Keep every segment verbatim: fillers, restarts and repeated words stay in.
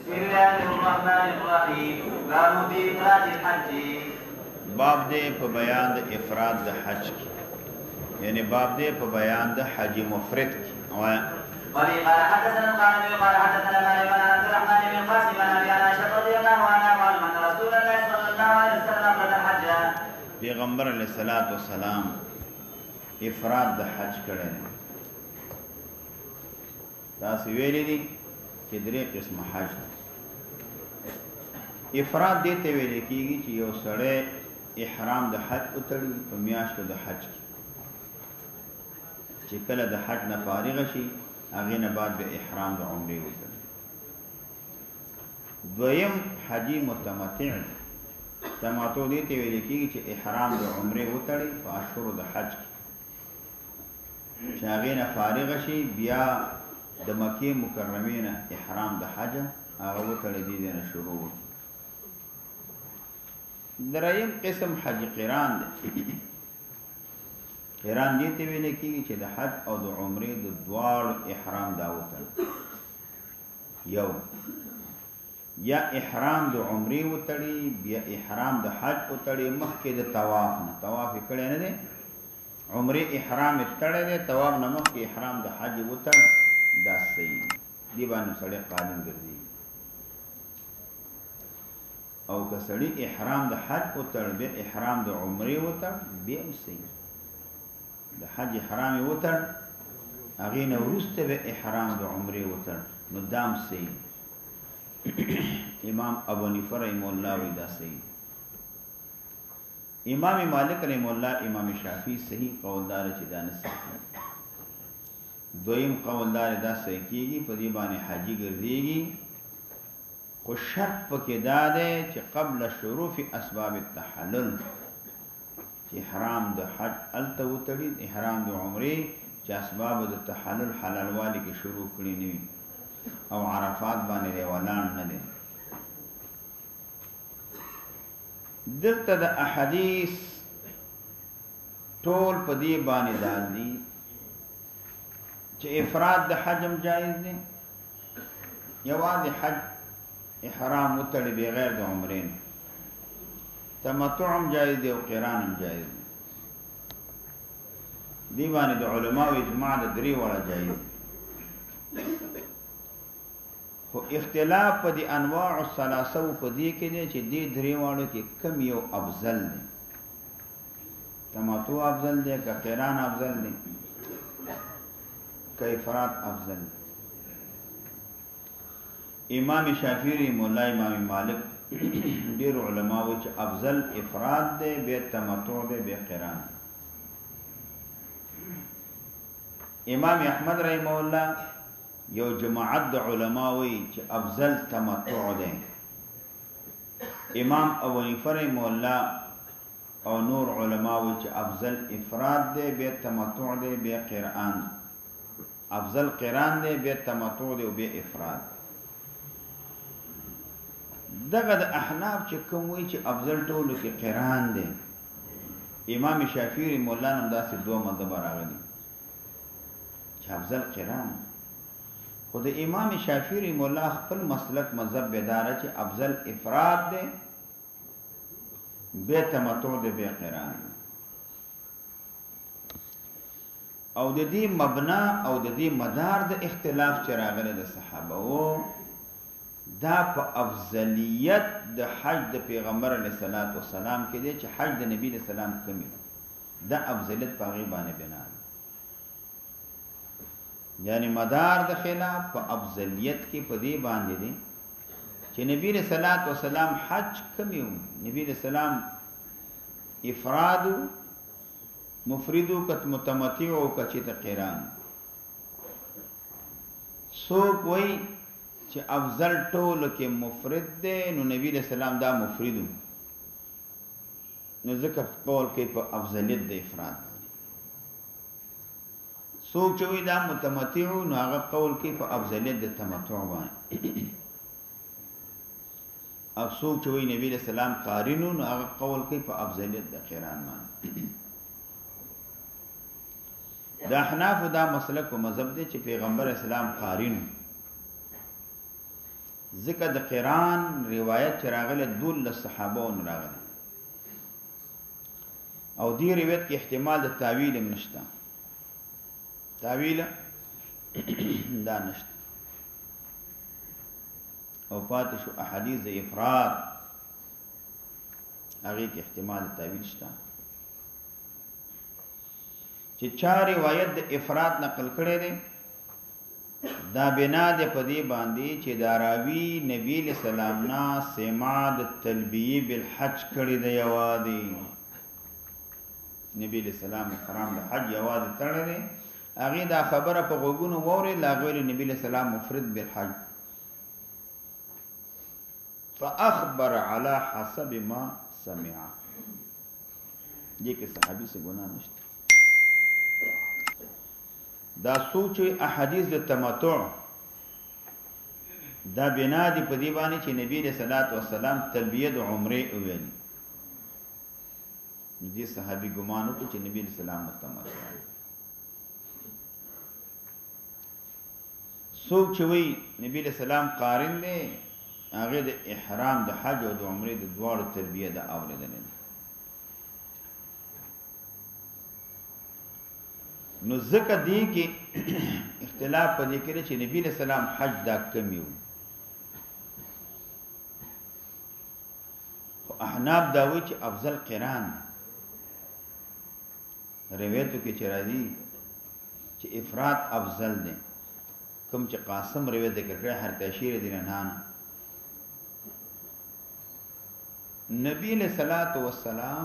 بسم الله الرحمن الرحيم باب في إفراد الحج. باب دې په بیان د افراد د حج کې، یعنی باب دې په بیان د حج مفرد کې. قال حدثنا القانبي قال حدثنا مالك بن عبد الرحمن بن القاسم عن ابي عائشه رضي الله عنها قال ان رسول الله صلى الله عليه وسلم افرد الحج. پیغمبر علیه الصلاۃ والسلام افراد د حج کړی دی. تاسو ویلي دي چې درې قسمه حج دی. افراد دې ته ویل کېږي چې یو سړی احرام د حج وتړي په میاشتو د حج کې، چې کله د حج نه فارغ شي هغې نه بعد به احرام د عمرې وتړي. دویم حجي متمتع دی. تمتع دې ته ویل کېږي چې احرام د عمرې وتړي په اشهرو د حج کې، چې هغې نه فارغ شي بیا د مکې مکرمې نه احرام د حج هغه وتړي، دې نه شروع وکړي. دریم قسم حج قران دی. قران دې ته ویل کېږي چې د حج او د عمرې د دواړو احرام دا وتړي. یو یا احرام د عمرې وتړي بیا احرام د حج وتړي، مخکې د طواف نه. طواف یې کړی نه دی، عمرې احرام یې تړی دی، طواف نه مخکې احرام د حج وتړ، دا صحیح دی. دې باندې سړی قانون ګرځي. او که سړی احرام د حج وتړ بیا احرام د عمرې وتړ، بیا هم صحیح. د حج احرام یې وتړ، هغې نه وروسته به احرام د عمرې وتړ، نو دا هم صحیح. امام ابو حنیفه رحمه الله وایي دا صحیح. امام مالک رحمه الله، امام شافعي صحیح قولدار چې دا نه صحیح. دویم قولدار دا صحیح کېږي، په دې باندې حاجي ګرځېږي، خو شرط پکې دا دی چې قبل شروع اسباب التحلل، چې احرام د حج هلته وتړي، احرام د عمرې چې اسباب د تحلل حلالوالي کې شروع کړي نه وي، او عرفات باندې دی ولاړ نه دی. دلته د احادیث ټول په دې باندې دال دي چې افراد د حج هم جایز دی، یوازې حج احرام وتړي بغیر د عمرې نه. تمتع هم جایز دی او قران هم جایز دی. دې باندې د علماو اجماع د درې واړه جایز دی. خو اختلاف په دې انواع الثلاثه په دې کې دی چې دې درې واړو کې کم یو افضل دی. تمتع افضل دی که قران افضل دی که افراد افضل دی. امام شافعی مولا امام مالک ډیر علماء و چې افضل افراد دی، بیا تمتع دی، بیا قران. امام احمد رحمه الله یو جماعت د علماء وی چې افضل تمتع دی. امام ابو حنیفه رحمه الله او نور علماء وی چې افضل افراد دی، بیا تمتع دی، بیا قران. افضل قران دی، بیا تمتع دی او بیا افراد. دغه د احناف چې کوم وی چې افضل ټولو کې قران دی. امام شافعي مولا نم داسې دوه مذهب راغلي چې افضل قران. خو د امام شافعي مولا خپل مسلک مذهب بداره چې افضل افراد دی، بیا تمتع دی، بیا قران. او د دې مبنا او د دې مدار د اختلاف چې راغلی د صحابه وو، دا په افضلیت د حج د پیغمبر علیه الصلاۃ والسلام کې دی چې حج د نبی علیه السلام کمی دا افضلیت په هغې باندې بنا دی. یعنی مدار د خلاف په افضلیت کې په دې باندې دی چې نبی علیه الصلاۃ والسلام حج کمی و، نبی علیه السلام افرادو مفردو کت متمتعو کچې ته قران. څوک وایي چې افضل ټولو کې مفرد دی، نو نبی علیہ السلام دا مفردو، نو ذکر قول کوي په افضلیت د افراد. څوک چې وایي دا متمتعو، نو هغه قول کوي په افضلیت د تمتع باندې. او څوک چې وایي نبی علیہ السلام قارنو، نو هغه قول کوي په افضلیت د قران باندې. د احناف دا مسلک و مذهب دی چې پیغمبر اسلام قارن، ذکر د قران روایت چراغله دول صحابه اون راغله او دی روایت کې احتمال د تعویل هم نشته تعویل دا نشته او پاتې شو احادیث د افراد هغه کې احتمال د تعویل شته چې چا روایت د افراد نقل کړي دي دا بنا د پدی باندې چې دا راوی نبی له سلام نا سماع د تلبیه بالحج کړي دی یوادي نبی له سلام کرام د حج یوادي تړلې هغه دا خبره په غوګونو ووري لاغوي نبی له سلام مفرد بالحج فاخبر على حسب ما سمع دې کې صحابي سے ګناه نشته دا سوچ احادیث د تمتع دا بنا دی په دی باندې چې نبی رسول الله والسلام تلبیه د عمره ویل دي صحابي ګمانو چې نبی رسول الله متمتع سوچ وی نبی رسول الله قارن دی هغه د احرام د حج او د عمره د دوړو تلبیه د اوریدل نو ذکر دی کې اختلاف پدې کې چې نبی له سلام حج دا کمیو خو احناف دا وی چې افضل قران روایتو کې چې راځي چې افراد افضل دي کوم چې قاسم روایت ذکر کړی هر تشیر دي نه نبی له صلوات و سلام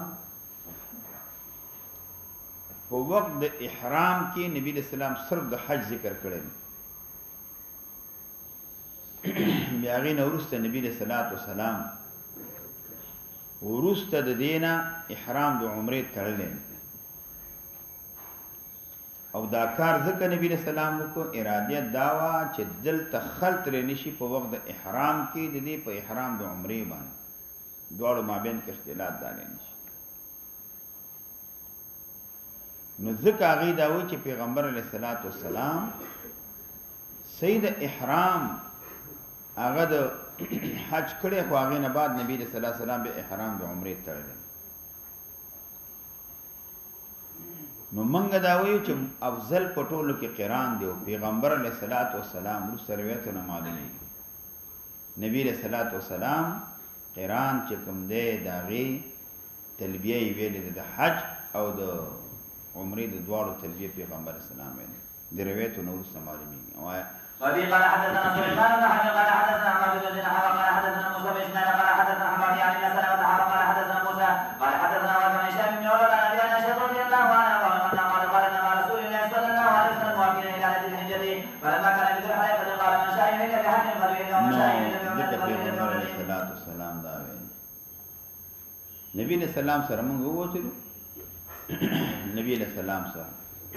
په وخت د احرام کې نبی رسول الله صرف د حج ذکر کړی بیا غي نو ورسته نبی رسول الله والسلام ورسته د دینه احرام د عمره تړلې او دا کار ځکه نبی رسول الله کو اراده داوا چې دل تخلت رنی شي په وخت د احرام کې د دې په احرام د عمره باندې دوړو مابین کې اختلاف دالې نشي نو ذکر هغه دا و چې پیغمبر علیه الصلاۃ والسلام سید احرام هغه د حج کړي خو هغه نه بعد نبی صلی الله علیه وسلم به احرام د عمره تړل نو منګ دا وایو چې افضل پټولو کې قران دی پیغمبر علیه الصلاۃ والسلام رو سرویت نه معلومي نبی علیه الصلاۃ والسلام قران چې کوم دی داغي تلبیه ویل د حج او د عمره د دوړو تلبیه پیغمبر اسلام ویل د روایت نور سمالمي وایا وفي قال حدثنا سليمان بن حرب قال حدثنا عمرو بن زيد قال حدثنا موسى بن اسماعيل قال حدثنا حماد يعني بن سلمة قال حدثنا موسى قال حدثنا وابن هشام بن عروة عن ابي عائشة رضي الله عنها قال قال قال مع رسول الله صلى الله عليه وسلم وفينا الى ليله الحجة فلما كان مثل الحلقة قال من شاء اليك بحج فليك ومن شاء اليك بعمرة فليك عليه الصلاه والسلام دا ویل نبی نے سلام سره موږ ووتلو نبی علیہ السلام سره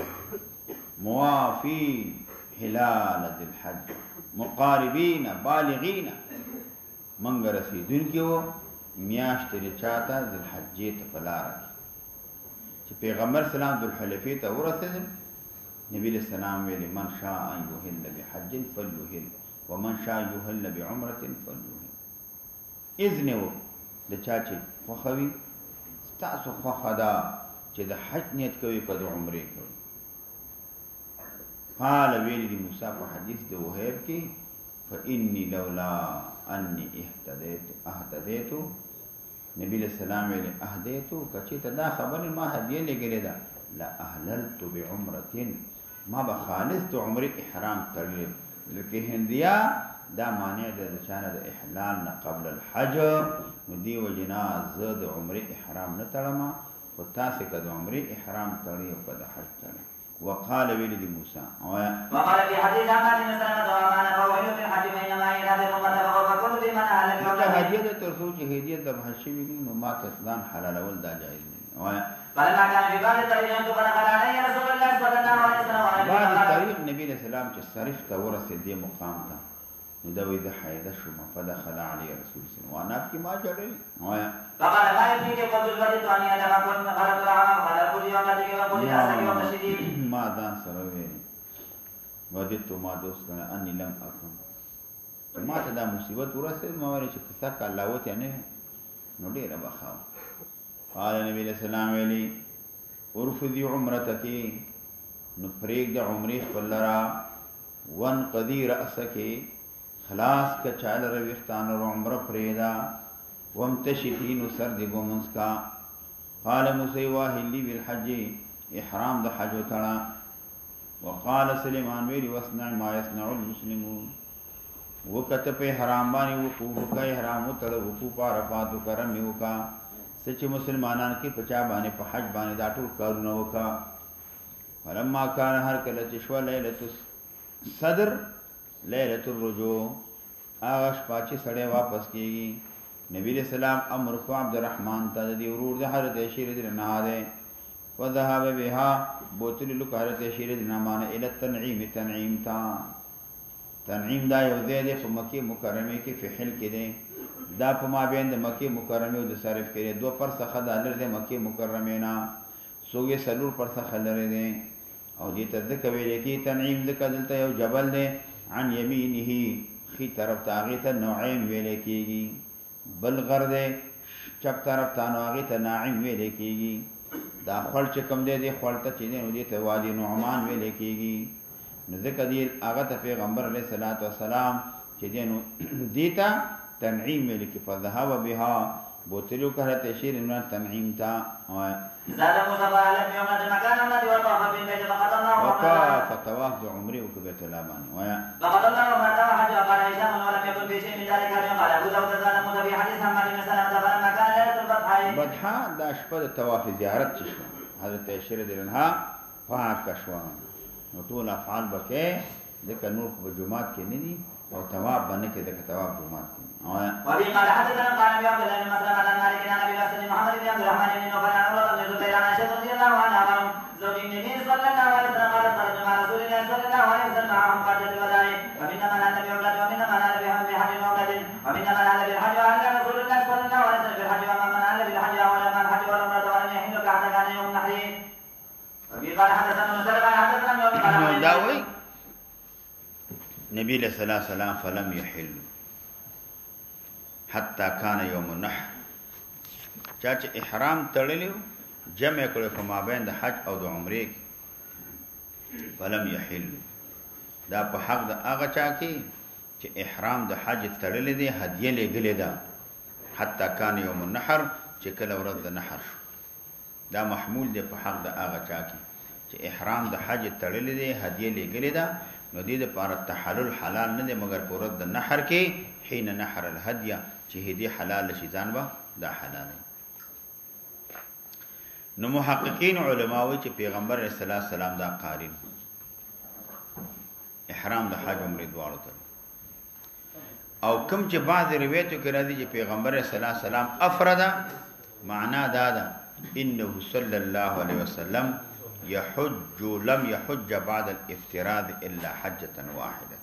موافی هلال ذل حج مقاربین بالغین منګ رسیدون کېو میاشت لري چاته ذل حجې ته پلار چې پیغمبر سلام ذل حلیفه ته ورسېدل نبی علیہ السلام ویل من شاء ان يهل بحج فليهل ومن شاء يهل بعمره فليهل اذن و د چا چې خوخوي تاسو خوخدا چې د حج نیت کوي په د عمره کوي قال ویل دی موسی په حدیث د وهب کې فإني لولا اني اهتديت اهتديت نبی له سلام ویل اهديت کچې ته دا خبر ما هدیه لګلې ده لا اهللت بعمره ما به خالص د عمره احرام تړل لکه هندیا دا معنی د چانه د احلال نه قبل الحج ودي وجنا زاد عمره احرام نه تړم او تاسو کده عمره احرام تړي او کده حج تړي وقال ولد موسى وقال في حديث عماد بن سلمة وما نفوه في الحج بينما إلى ذي الأمة وكل بمن أهل بعمره هديه ترسو چې هديه د محشي نو ما تسلان حلال ول دا جائز نه فلما كان في بعض الطريق فدخل عليه رسول الله صلى الله عليه وسلم بعد الطريق نبی علیہ السلام چې صرف ته ورسې دی مقام ته نو دا وی د حیده شوم فدخل علی رسول الله وانا کی ما جړل وایا فقال لا يفيك قبل البدء ان يتمكن من خلق العام قال كل يوم الذي يقول يا سيدي ومشدي ما ذا سره وی وجدت ما دوست کنه انی لم اكن ما ته دا مصیبت ورسېد ما ویل چې کسه کا الله وته نه نو ډېر بخاو قال نبی له سلام ویلي ارفضي عمرتك نو پریک د عمرې خپل را ون قدی راسک خلاص ک چال روختان او عمره پریدا وامتشفي نو سر دی ګومنس کا قال مسیوا هلی بالحج احرام د حج وتړه وقال سليمان ویلی وصنع ما يصنع المسلمون وکته په حرام باندې وقوف کوي حرام وتړه وقوف عرفات کرم وکا سچ مسلمانان کې پچا باندې په حج باندې دا ټول کارونه وکا فلما كان هر کله چې شو ليله صدر ليله الرجوع آغاش پاچې سړې واپس کیږي نبی رسول الله امر کو عبدالرحمن ته دی ورور د حضرت شیر دی نه ده وذهب بها بوتل لقارت شیر دی نه معنی ال تنعیم تنعیم تا تنعیم دا یو دی په مکه مکرمه کې فحل کې دی دا په ما بین د مکه مکرمه او د صرف کې دو پر څخه د لر د مکه مکرمه نه سوګه سلور پر څخه لري دی او دې ته ذکر ویل کې تنعیم ذکر دلته یو جبل دی عن یمینه خي طرف تاغه ته نوعیم ویل کېږي بل غرد چپ طرف ته نوغه ته ناعم ویل کېږي دا خپل چې کوم دی دی خپل ته چې نو دې ته وادي نعمان ویل کېږي نو ذکر دی هغه ته پیغمبر علیه الصلاۃ والسلام چې دینو دیتا تنعیم ویل کې په ذهاب بها بوتلو کړه تشیر نو تنعیم تا زاد مصطفى لم يوم مكان الذي وطاف بالبيت فقد الله وطاف طواف بعمره وكبت الابان ويا فقد الله ما تاب حج وقال هشام ولم يكن في شيء من ذلك اليوم قال ابو داود زاد موسى في حديث عن النبي صلى الله عليه وسلم كان ليله الفتح بدحا دا شپه طواف زیارت شو حضرت عائشہ رضی الله عنها پاک شو نو ټول افعال بکې ذکر نور په جمعات کې نه دي او طواف باندې کې ذکر طواف جمعات کې وفي قال حدثنا قال ابي عبد الله بن مسلمة عن مالك عن ابي بكر محمد بن عبد الرحمن بن نوفل عن عمرو بن الزبير عن عائشة رضي الله عنها قال زوج النبي صلى الله عليه وسلم قال خرج مع رسول الله صلى الله عليه وسلم معهم حجة الوداع فمنا من أتى بعمرة ومنا من أتى بحج عمرة ومنا من أتى بالحج وأهل رسول الله صلى الله عليه وسلم بالحج ومن من أتى بالحج ولم الحج والعمرة ولم يحل كحتى كان يوم النحر وفي قال حدثنا مسلم قال حدثنا يوم قال داوي نبي صلى الله عليه وسلم فلم يحل حتى كان يوم النحر چاچ احرام تړلیو جمع کړو په مابین د حج او د عمرې فلم يحل دا په حق د هغه چا کې چې احرام د حج تړلې دي هدیه لګلې ده حتى كان يوم النحر چې کله ورځ د نحر شو دا محمول دی په حق د هغه چا کې چې احرام د حج تړلې دي هدیه لګلې ده نو دې لپاره تحلل حلال نه دی مګر په ورځ د نحر کې حين نحر الهديه چې هدي حلال شي ځان به دا حلال دی نو محققین علما وی چې پیغمبر رسول الله سلام دا قارن احرام د حج عمره دواړو ته او کوم چې بعض روایتو کې راځي چې پیغمبر رسول الله سلام افرد معنا دا ده انه صلی الله علیه وسلم يحج لم يحج بعد الافتراض الا حجه واحده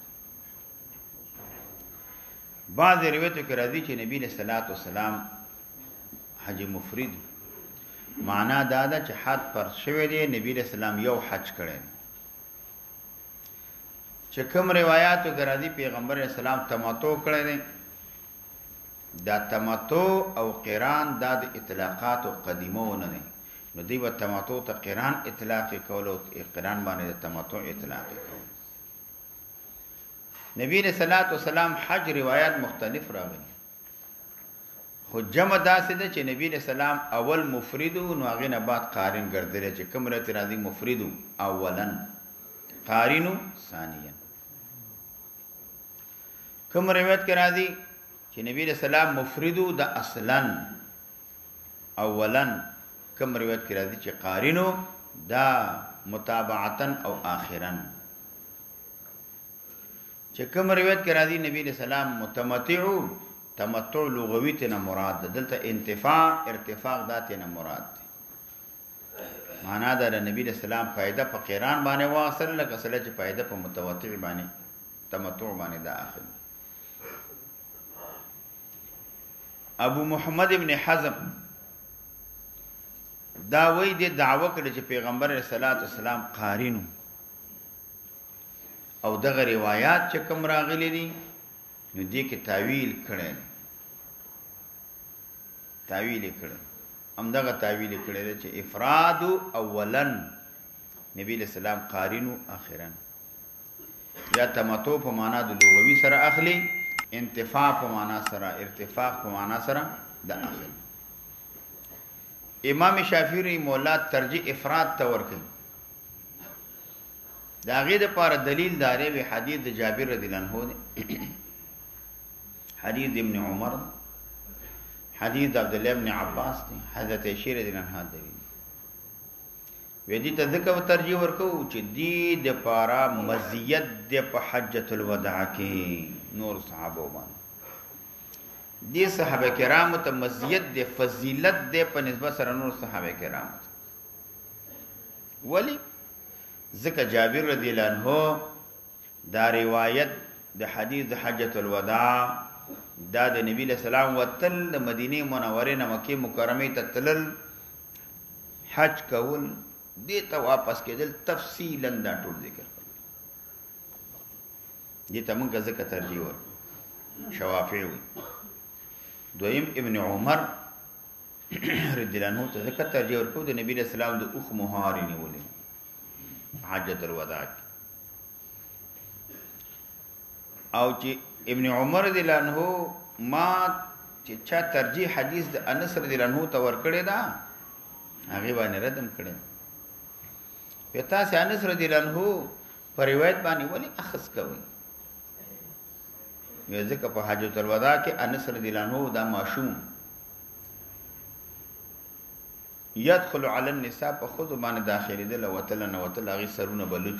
بعض روایتو کې راځي چې نبی صلی الله علیه وسلم حج مفرد معنا دا ده چې حد پر شوی دی نبی رسول الله یو حج کړی چې کوم روایتو کې راځي پیغمبر اسلام تمتع کړی دی دا تمتع او قران دا د اطلاقات او قدیمونه نه نو دی په تمتع ته قران اطلاق کول او قران باندې تمتع اطلاق کول نبی رسول الله سلام حج روایت مختلف راغلي خو جمع داسې ده چې نبی رسول الله اول مفرد نو هغه نه بعد قارن ګرځول چې کوم رته راځي مفرد اولا قارن ثانیا کوم روایت کې راځي چې نبی رسول الله مفرد د اصلا اولا کوم روایت کې راځي چې قارن دا متابعتا او اخرا چې کوم روایت کې راځي نبی رسول الله متمتع تمتع لغوی ته مراد ده دلته انتفاع ارتفاع ذاته نه مراد ده معنا دا د نبی رسول الله فائدہ په قران باندې واصل لکه سره چې فائدہ په متواتر باندې تمتع باندې ده اخر ابو محمد ابن حزم دا وی د دعوه کړي چې پیغمبر رسول الله سلام قارینو او دغه روایت چې کوم راغلي دي نو دې کې تعویل کړی تعویل کړی همدغه تعویل کړی دی چې افراد اولا نبی علیہ السلام قارنو اخرا یا تمتع په معنا د لغوي سره اخلي انتفاع په معنا سره ارتفاع په معنا سره د اخلي امام شافعی مولا ترجیح افراد ته ورکړي دا غي د پاره دلیل داري به حدیث د جابر رضی الله عنه دی حدیث ابن عمر حدیث عبد الله ابن عباس دی حضرت عائشہ رضی الله عنها دی وې دې ته ذکر ترجیح ورکو چې دې د پاره مزیت د په حجۃ الوداع کې نور صحابه باندې دې صحابه کرام ته مزیت د فضیلت د په نسبت سره نور صحابه کرام ولی ذکر جابر رضی الله عنه دا روایت د حدیث حجۃ الوداع دا د نبی له سلام وتل د مدینه منوره نه مکه مکرمه ته تلل حج کول دې ته واپس کېدل تفصیلا دا ټول ذکر دې ته موږ ذکر ترجیح ور شوافعی دویم ابن عمر رضی الله عنه ته ذکر ترجیح ورکو د نبی له سلام د اوخ مهاري نیولې حجۃ الوداع او چې ابن عمر رضی الله عنه ما چې چا ترجیح حدیث د انس رضی الله عنه ته ورکړی دا هغه باندې ردم کړی پتا سي انس رضی الله عنه پر روایت باندې ولی اخذ کوي یو ځکه په حجۃ الوداع کې انس رضی الله عنه دا معشوم يدخل على النساء په خود باندې داخلي دل وتل نه وتل هغه سرونه بلوچ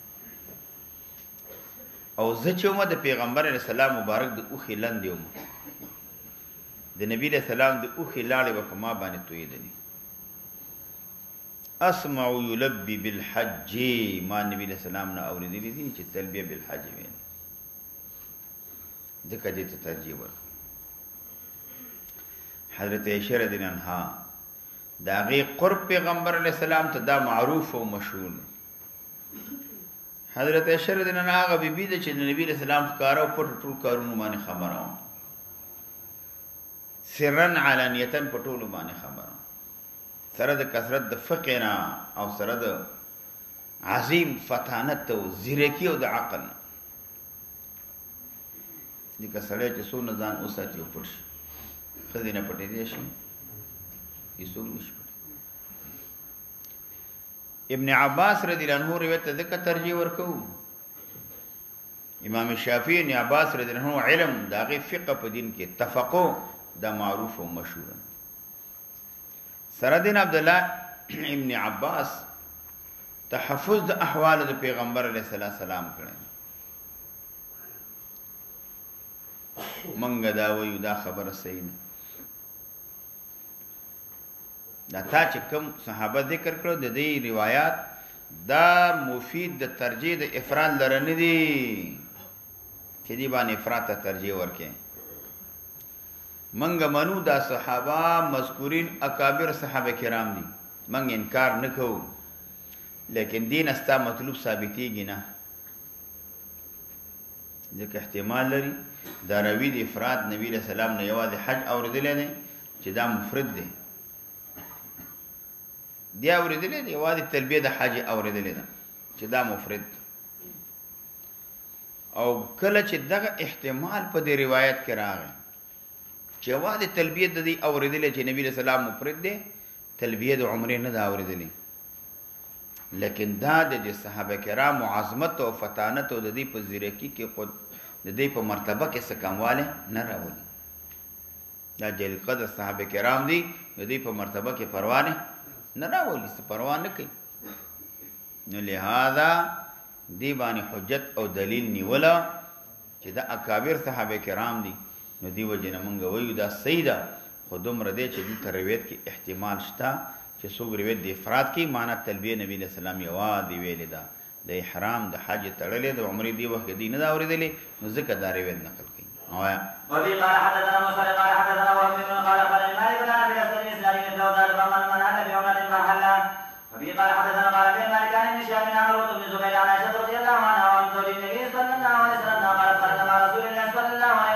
او زه چې مو د پیغمبر علیه السلام مبارک د اوخې لاندې وم د نبی علیه السلام د اوخې لاړې به په ما باندې تویېدلې اسمع یلبي بالحج ما نبی علیه السلام نه اورېدلې دي چې تلبیه بالحج ویل ځکه دې ته ترجیح ورکړه حضرت عائشہ رضی الله عنها د هغې قرب پیغمبر علیه السلام ته دا معروف او مشهور حضرت عائشہ رضی الله عنها هغه بیبي ده چې د نبی رسول الله ښکارا او پټ ټول کارونه باندې خبره و سرن علانیتن په ټول باندې خبره سره د کثرت د فقه او سره د عظیم فتانت او زیرکی او د عقل د کسړې چې څو نه ځان اوساتي او پټ شي خزینه پټې دي شي هیڅ نشي ابن عباس رضی الله عنه روایت ذکر ترجیح ورکو امام شافعی ابن عباس رضی الله عنه علم داغه فقه په دین کې تفقه دا معروف او مشهور سره دین عبد الله ابن عباس تحفظ د احوال د پیغمبر علیه السلام کړي منګه دا وایو دا خبره صحیح نه دا تا چې کوم صحابه ذکر کړو د دې روایت دا مفید د ترجیح د افراد لرنه دي چې دی باندې افراد ته ترجیح ورکې منګه منو دا صحابه مذکورین اکابر صحابه کرام دي منګ انکار نکو لیکن دین استا مطلوب ثابتېږي نه ځکه احتمال لري دا روي د افراد نبی له سلام نه یوازې حج اوریدل دي چې دا مفرد دی دی اوریدلې دی یوازې تلبیه د حج اوریدلې ده چې دا مفرد او کله چې دغه احتمال په دې روایت کې راغی چې یوازې تلبیه د دې اوریدلې چې نبی رسول الله مفرد دی تلبیه د عمره نه دا اوریدلې لیکن دا د صحابه کرام عظمت او فتانت او د دې په زیرکی کې خود د دې په مرتبه کې څه کمواله نه راوړي دا جل قدر صحابه کرام دي د دې په مرتبه کې پروا نه نه راولي څه پروا نه کوي نو لہذا دی باندې حجت او دلیل نیولا چې دا اکابر صحابه کرام دي نو دی وجه نه مونږ وایو دا صحیح ده خو دومره دی چې د روایت کې احتمال شته چې څوک روایت د افراد کې معنی تلبیه نبی له سلام یوا دی ویل دا د احرام د حج تړلې د عمرې دی وخت دی نه دا اورېدلې نو ځکه دا روایت نقل کوي وایا وفي قال حدثنا موسى قال حدثنا وهب قال قال مالك بن ابي اسد الاسلامي من داود فمن من اتى بعمره فحلا وفي قال حدثنا قال ابن مالك عن ابن شهاب عن عروه بن زبير عن عائشه رضي الله عنها وعن زوج النبي صلى الله عليه وسلم قال خرج مع رسول الله صلى الله عليه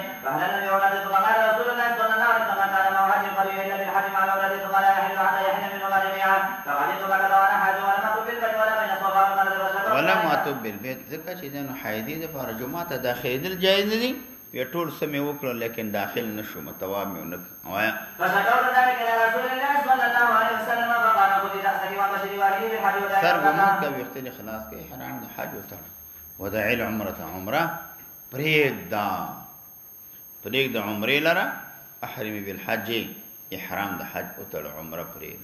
فهل لم يولد فقال رسول الله صلى الله عليه وسلم كان موهج قريب الا بالحج مع الولد ثم لا يحل حتى يحل منهما جميعا فقدمت مكه وانا حاج ولم اطب بالبيت ولا بين الصفا والمروه وشكرت ولم اطب بالبيت ځکه چې دنو حیدی د پر جمعه ته داخليدل جایز نه دي په ټول سمې وکړو لیکن داخل نشو متواب مې ونک وایا فشكرت ذلك الى رسول الله صلى الله عليه وسلم فقال خذ راسك وبشري واهلي بالحج ولا سر ګمون کا وختنی خلاص کې حرام د حج وته ودع العمره عمره پرېدا پرېدا عمره لرا احرمي بالحج احرام د حج وته عمره پرېد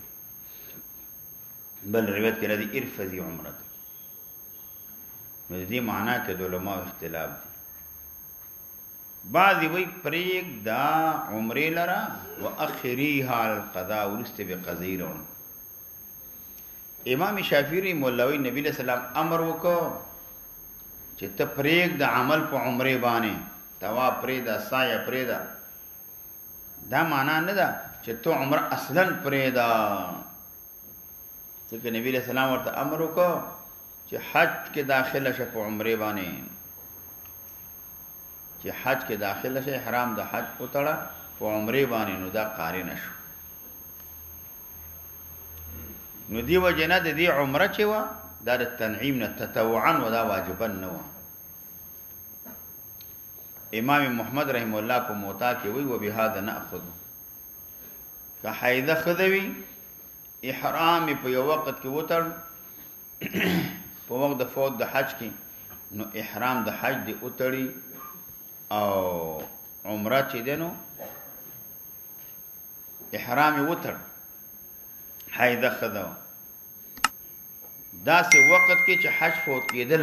بل روایت کې راځي ارفضي عمره نو دې معنا کې د علماء اختلاف دي بعضی وی پریک دا عمره لرا واخریها القضاء ورست بقضیرون امام شافعی مولوی نبی علیہ السلام امر وکړو چې ته پریک د عمل په عمره باندې توا پریدا سایه پریدا دا معنا نه ده چې ته عمره اصلا پریدا ځکه نبی علیہ السلام ورته امر وکړو چې حج کې داخله شه په عمره باندې چې حج کې داخله شي حرام د حج وتړه په عمره باندې نو دا قاری نشو نو دی وجنه د دې عمره چې وا دا د تنعیم نه تطوعا ودا واجبا نه و امام محمد رحم الله په موتا کې وی و به هذا ناخذ که حیده خذوی احرام په یو وخت کې وتړ په وخت د فوت د حج کې نو احرام د حج دی وتړي او عمره چې دینو احرام وتر حیده خدا دا سه وخت کې چې حج فوت کېدل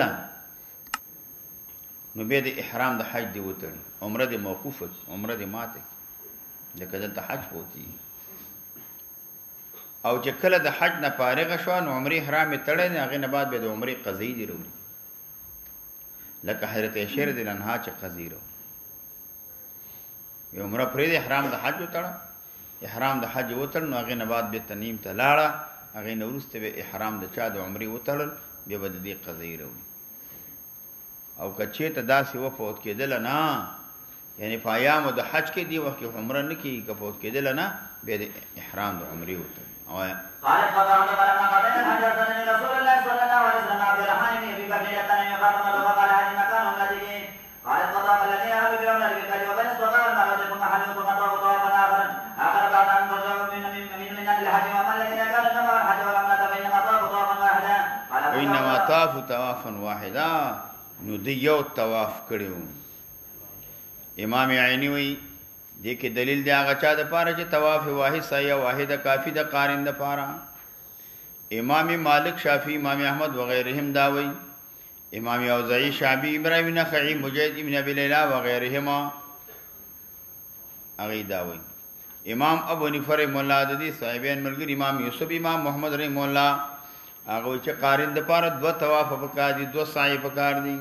نو به د احرام د حج دی وتر عمره دی موقوفه عمره دی ماته لکه دلته حج فوتي او چې کله د حج نه فارغ شو نو عمره احرام تړل نه غي نه بعد به د عمره قضیه دی وروړي لکه حضرت عائشہ رضی الله عنها چې قضیه وروړي یو عمره پرې احرام د حج وتړه احرام د حج وتړ نو هغه نه بعد به تنیم ته لاړه هغه نو ورسته به احرام د چا د عمره وتړل به بد دي قضیه وروړي او کچې ته داسې وفوت کېدل نه یعنی پایام د حج کې دی وخت عمره نه کی کفوت کېدل نه به د احرام د عمره وتړ او قال فقال فلما قضينا الحج ارسلني رسول الله صلى الله عليه وسلم عبد الرحمن بن ابي بكر يتنم فاطمه فقال هذه مكان الذي قال القضاء الذين اهلوا بيوم البكر وبين الصفا والمروه ثم حلوا ثم طافوا طوافا اخر اخر بعد ان رجعوا من من من من الحج وما الذين كانوا انما الحج والعمره فانما طافوا طوافا واحدا انما طافوا طوافا واحدا نو دی یو طواف کړو امام عینی وی دې کې دلیل دی هغه چا د پاره چې طواف واحد سایه واحده کافی د قارن د پاره امام مالک شافعی امام احمد وغيرهم دا وی امام اوزاعی شعبی ابراهیم نخعی مجاهد ابن ابي ليلى وغيرهما اغه دا وی امام ابو نفر مولا د دې صاحبین ملګری امام یوسف امام محمد رحم الله هغه چې قارن د پاره دو طواف پکار دي دو سایه پکار دي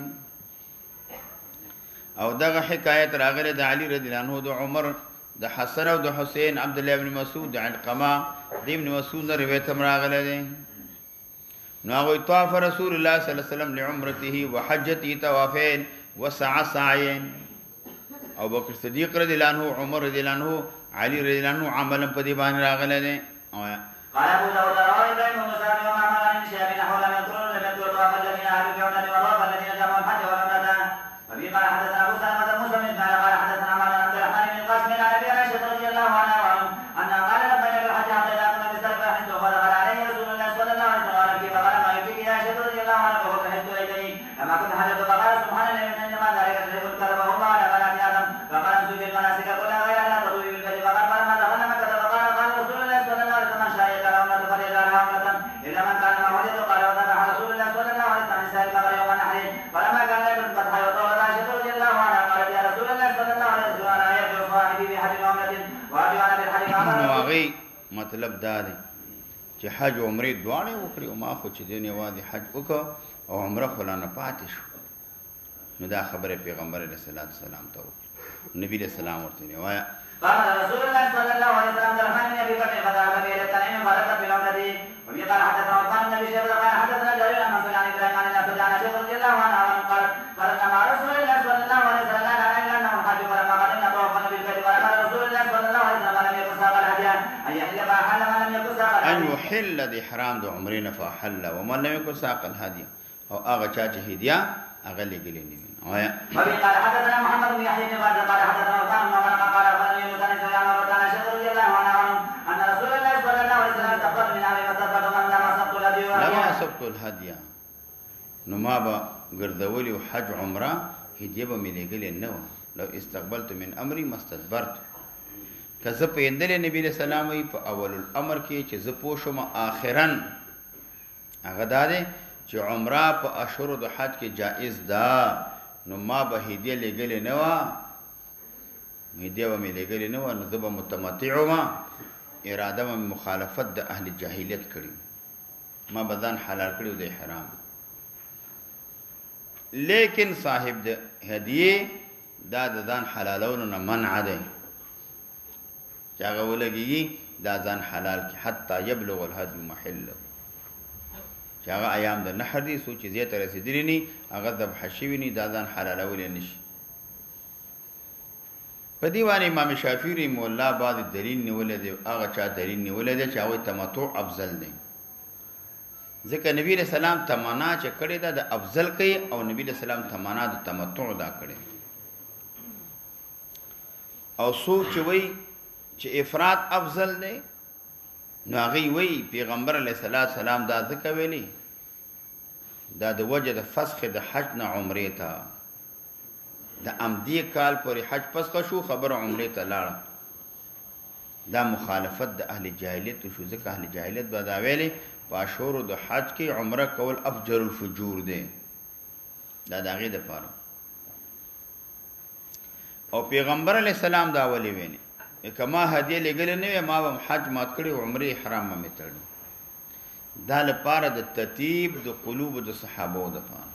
او دغه حکایت راغله د علی رضی الله عنه د عمر د حسن او د حسین عبد الله ابن مسعود د علقمه د ابن مسعود روایت هم راغله دي نو هغه طواف رسول الله صلی الله علیه وسلم لعمرته وحجته طوافين وسعى سعيين او بکر صدیق رضی الله عنه عمر رضی الله عنه علی رضی الله عنه عملا په دې باندې راغله دي قال ابو داود رواه ابراهيم بن سعد ومعمر عن شهاب نحو لم يذكروا لم يذكروا طواف الذين اهلوا بعمره وطواف الذين جمعوا الحج والعمره وفي قال حدثنا ابو سلمة موسى بن اسماعيل قال حدثنا عمر بن عبد الرحمن بن القاسم عن ابي عائشة رضي الله عنها وعنه انها قال لبيك بالحج حتى اذا كنا بالسلف فحجت فدخل عليه رسول الله صلى الله عليه وسلم وقال كيف قال ما يبكيك يا عائشة رضي الله عنها فقلت حجت اليك لما كنت حجت فقال سبحان الله انما ذلك الشيء كتبه الله على بنات ادم فقال امسك المناسك كلها غير ان تطوفي بالبيت فقال فلما دخلنا مكة فقال قال رسول الله صلى الله عليه وسلم شاء يجعل عمرة فليجعلها عمرة الا من كان معه يد قال وذبح رسول الله صلى الله عليه وسلم نساء البقر يوم النحر فلما كان ليله الفتح وطولت عائشة رضي الله عنها قالت يا رسول الله صلى الله عليه وسلم انا يرجع صاحبي بحج وعمرة وارجو انا بالحج وعمرة مطلب دا دی چې حج او عمره دواړه وکړي او ما خو چې دنیا وادي حج وکړ او عمره خلانه پاتې شو نو دا خبره پیغمبر علیه الصلاۃ والسلام ته نبی علیہ السلام ورته وایا قال رسول الله صلى الله عليه وسلم درحان ابي بكر فذهب به الى التنعيم فرد بالعمره وفي قال حدثنا عثمان بن ابي شيبه قال حدثنا جرير عن منصور عن ابراهيم عن الاسود عن اشيخ رضي الله عنه قال قال مع رسول الله صلى الله عليه وسلم لا اله الا انه الحج فلما قضى أن يحل فأحل من لم يكن ساق ان الهدي. يحل د احرام د عمرې نه فحل ومن لم يكن ساق الهدي او هغه چا چې هدیه هغه لګلې نه وي وایا. وبه قال حدثنا محمد بن يحيى بن قال قال حدثنا عثمان بن عمر قال اخبرني يونس بن سفيان وكان شيخ رضي الله عنه ان رسول الله صلى الله عليه وسلم استقبل من ابي مسعود من لم سقط الهدي لما سبت الهدي نو ما به ګرځولي او حج عمره هدیه به مې لګلې نه وه. لو استقبلت من امري ما استدبرت که زه پوهېدلی نبي علیه السلام وایي په اول الامر کې چې زه پوه شوم آخرا هغه دا دی چې عمره په اشهرو د حج کې جایز ده نو ما به هدیه لګلې نه وه هدیه به مې لګلې نه وه نو زه به متمتع وم اراده به مخالفت د اهل جاهلیت کړي ما به ځان حلال کړي د احرام. لیکن صاحب د هدیه دا د ځان حلالولو نه منع دی چې هغه ولګېږي دا ځان حلال کړي حتی یبلغ الهدی محله چې هغه ایام د نحر دي څو چې ځای ته رسېدلي نه هغه ذبح شوي نه دا ځان حلالولی نه شي. په دې باندې امام شافعي رحمه الله بعضې دلیل نیولی دی هغه چا دلیل نیولی دی چې هغوی تمتع افضل دی ځکه نبي علیه السلام تمنا چې کړې ده د افضل کوي او نبي علیه السلام تمنا د تمتع دا کړې او څوک چې وایي چې افراد افضل دی نو هغوی وایي پیغمبر علیه السلام دا ځکه ویلي دا د وجه د فسخ د حج نه عمرې ته د امدې کال پورې حج فسخه شو خبره عمرې ته لاړه دا مخالفت د اهل جاهلیت شو ځکه اهل جاهلیت به دا ویلي په اشهرو د حج کې عمره کول افجر الفجور دی دا د هغې دپاره او پیغمبر علیه السلام دا ولې ویلي که ما هدیه لګلې نه وی ما به حج مات کړی او عمرې احرام به مې تړلی دا لپاره د ترتیب د قلوبو د صحابو دپاره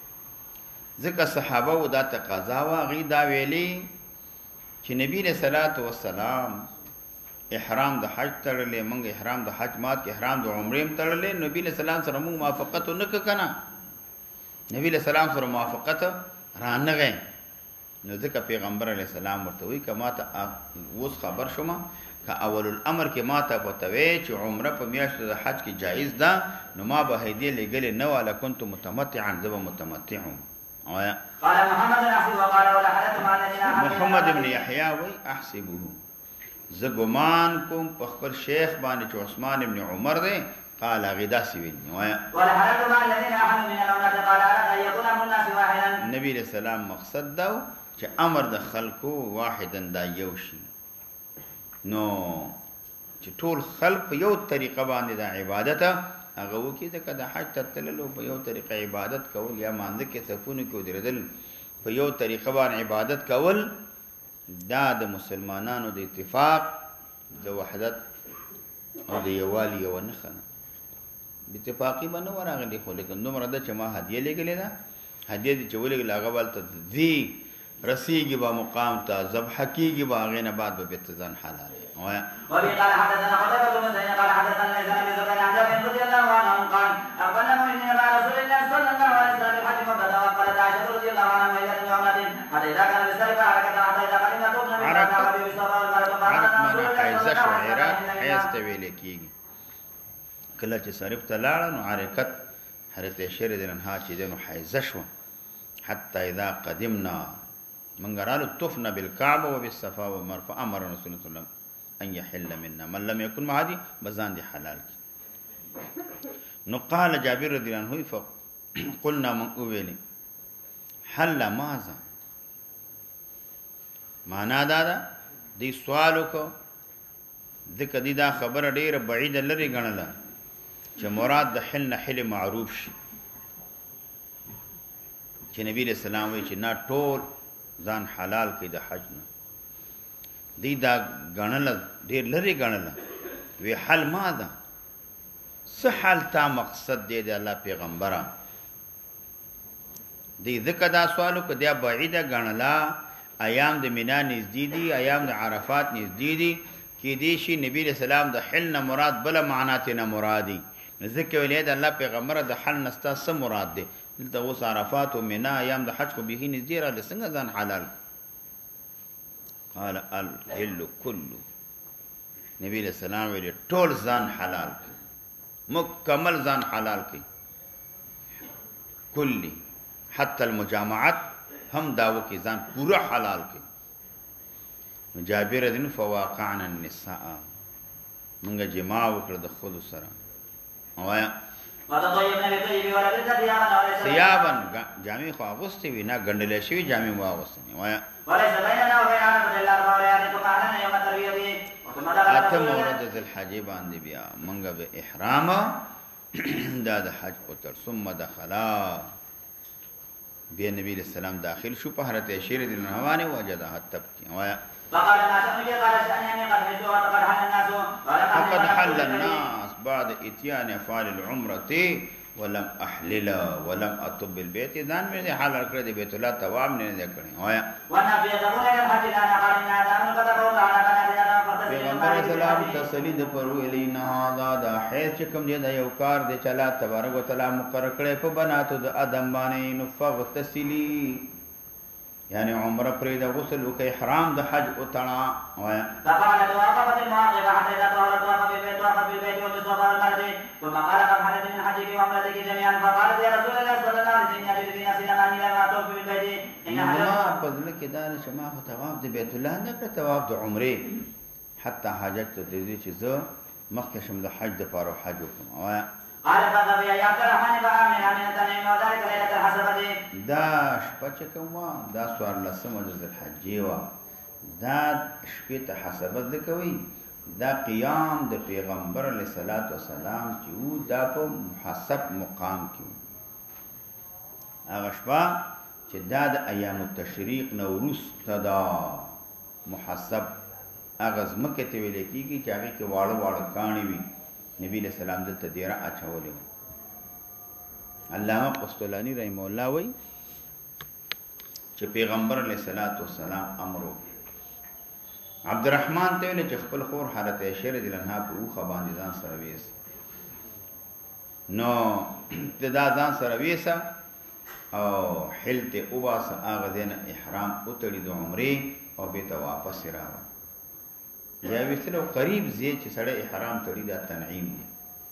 ځکه صحابه دا تقاضا وه هغوی دا ویلي چې نبي علیه صلات وسلام احرام د حج تړلی موږ احرام د حج مات کې احرام د عمرې هم تړلی نبي علیه السلام سره موږ موافقت ونه کړه که نه نبي علیه السلام سره موافقت رانغی نو ځکه پیغمبر علیه السلام ورته وایي که ما ته اوس خبر شوم که اول الامر کې ما ته پته وی چې عمره په میاشتو د حج کې جایز ده نو ما به هدیه لګلې نه وه لکنت متمتعا زه به متمتع وم. قال محمد احسب وقال ولا حدث مع الذين محمد ابن یحیی وایي احسبه زه ګمان کوم په خپل شیخ باندې چې عثمان ابن عمر دی قال هغې داسې ویلي ولا حدث مع الذين احلوا من العمره قال اراد ان يكون امر الناس واحدا نبي علیه السلام مقصد دا چې امر د خلکو واحدا دا یو شي نو چې ټول خلق په یو طریقه باندې د عبادت هغه وکړي ځکه د حج ته تللو په یو طریقه عبادت کول یا مانځه کې صفونو کې ودرېدل په یو طریقه باندې عبادت کول دا د مسلمانانو د اتفاق د وحدت او د یووالي یوه نښه ده اتفاقي به نه ورغلي خو لیکن دومره ده چې ما هدیه لېږلې ده هدیه دې چې ولېږله هغه به هلته ځي رسیږي به مقام ته ذبحه کېږي به هغې نه بعد به بېرته ځان حلالوي. وبه قال حدثنا قتيبة بن سعيد قال حدثنا ليس بن زكريا عن جابر رضي الله عنه قال اقبلنا مؤمنين مع رسول الله صلى الله عليه وسلم بالحج فبدا وقالت عائشة رضي الله عنها وهي من عمرة حتى اذا كان بالسرقة حركة حتى اذا قدمنا تبنى من بعد وبه يصاب المرض عرق معنی حیزه شو عراق حیز ته ویلې کېږي کله چې صرف ته لاړه نو حرکت حضرت عایشة رضی الله عنها چې دی نو حیزه شوه حتی اذا قدمنا منګ رالو طفنا بالکعبه وبالصفا والمروه فامر رسول الله صلی الله علیه وسلم ان يحل منا من لم يكن معدي بزان دي حلال نو قال جابر رضي الله عنه فقلنا من اويلي حل ماذا معنا دا دا دي سوالو کو ذکر دي دا خبر ډیره بعیده لري غنله چې مراد د حل نه حل معروف شي چې نبی رسول الله وی چې نا ټول ځان حلال کړي د حج نه دی دا غنله ډیر لري غنله وی حل ما ده څه حل تا مقصد دی د الله پیغمبره دی ذکر دا سوالو که دا بعیده غنله ایام د مینا نږدې دي ایام د عرفات نږدې دي کې دی شي نبی رسول الله د حل نه مراد بل معنات نه مرادي ذکر ویل د الله پیغمبره د حل نستا څه مراد دی دلته اوس عرفات او مینا ایام د حج خو به نږدې را څنګه ځان حلال قال الحل كله نبی علیہ السلام ویلي ټول ځان حلال کړي مکمل ځان حلال کړي کلی حتی المجامعات هم داو کې ځان پورا حلال کړي جابر دین فواقعنا النساء مونږه جما وکړه د خود سره وایا ثيابا جامع خو اغوستې وي نه ګنډلې شوي جامع مو اغوستې وایا اته مورد ذل حج باندې بیا مونږه به احرام دا د حج اوتر ثم دخلا بیا نبی علیہ السلام داخل شو په حضرت عائشہ رضی الله عنها وجدها تبكي وایا فقال ما شأنك قال شأني قد حج وقد حل الناس فقد حل الناس بعد اتيان افعال العمره ولم احلل ولم اطب البيت ځان مې حلال کړی دی بیت الله طواف نه کړی وایا وانا في يذهبون الى الحج لا نقرنا ذا كتبوا على بنات پیغمبر اسلام تسلی د پرو الینا دا د حیث کوم دی د یو کار دی چلا تبارک وتعالى مقرر کړی په بناتو د ادم باندې نفغ تسلی یعنی عمره پرې د غسل او احرام د حج او تړه وایا فقال توقفت المواقف حتى اذا طهرت وقف بالبيت وقف بالبيت وبالصفا والمروه ثم قال قد حدث من حجك وعمرتك جميعا فقالت يا رسول الله صلى الله عليه وسلم يجد في نفسي لما لما اطوف بالبيت ان ما فضل کې دا چې ما خو طواف د بیت الله نه کړ طواف د عمره حتی حاجت ته دې چې زه مخکې شم د حج د پاره حج وکم وایا قال فذهب يا عبد الرحمن فآمن من التنعيم وذلك ليلة الحسبة دا شپه چې کوم دا سوار لسمه د الحجې و دا شپې ته حسبت کوي دا قیام د پیغمبر علیه الصلاۃ والسلام چې و دا په محسب مقام کې هغه شپه چې دا د ایام التشریق نوروز تدا محسب هغه ځمکې ته ویل کېږي چې هغه کې واړه واړه کاڼي وي نبی علیہ السلام دلته دیره اچولې علامه قسطلانی رحم الله وی چې پیغمبر علیہ الصلوۃ والسلام امر عبدالرحمن ته ویل چې خپل خور حضرت عائشہ رضی الله عنها په اوخه باندې ځان سره ویس نو دا ځان سره ویسا او حلت اوباس هغه دین احرام اتړي د عمره او به ته واپس راوړ یا ویسلو قریب زی چې سړی احرام تړي دا تنعیم دی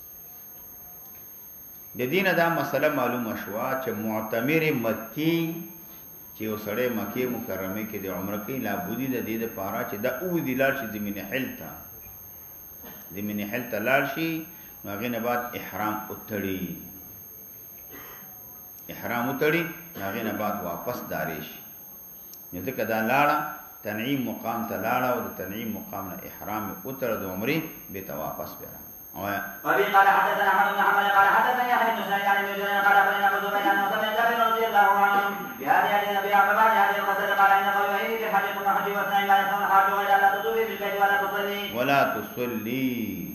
د دینه دا مسله معلومه شوه چې معتمر مکی چې وسړی مکه مکرمه کې د عمره کې لابودی د دې لپاره چې دا او دی لار شي زمینه حلتا زمینه حلتا لار شي هغه نه بعد احرام اتړي احرام اتړي هغه نه بعد واپس داریش نو ځکه دا لاړه تنعیم مقام تلاړه او د تنعیم مقام نه احرام اتر د عمره به ته واپس بیره اویا وبي قال حدثنا احمد بن حنبل قال حدثنا يحيى بن سعيد عن ابن جرير قال بين ابو زبير عن سمع جابر رضي الله عنه بهذه النبي عبد الله هذه القصه قال ان قول يحيى في حديث محجي واثنين لا يكون حاج غير لا تطوفي بالبيت ولا تصلي ولا تصلي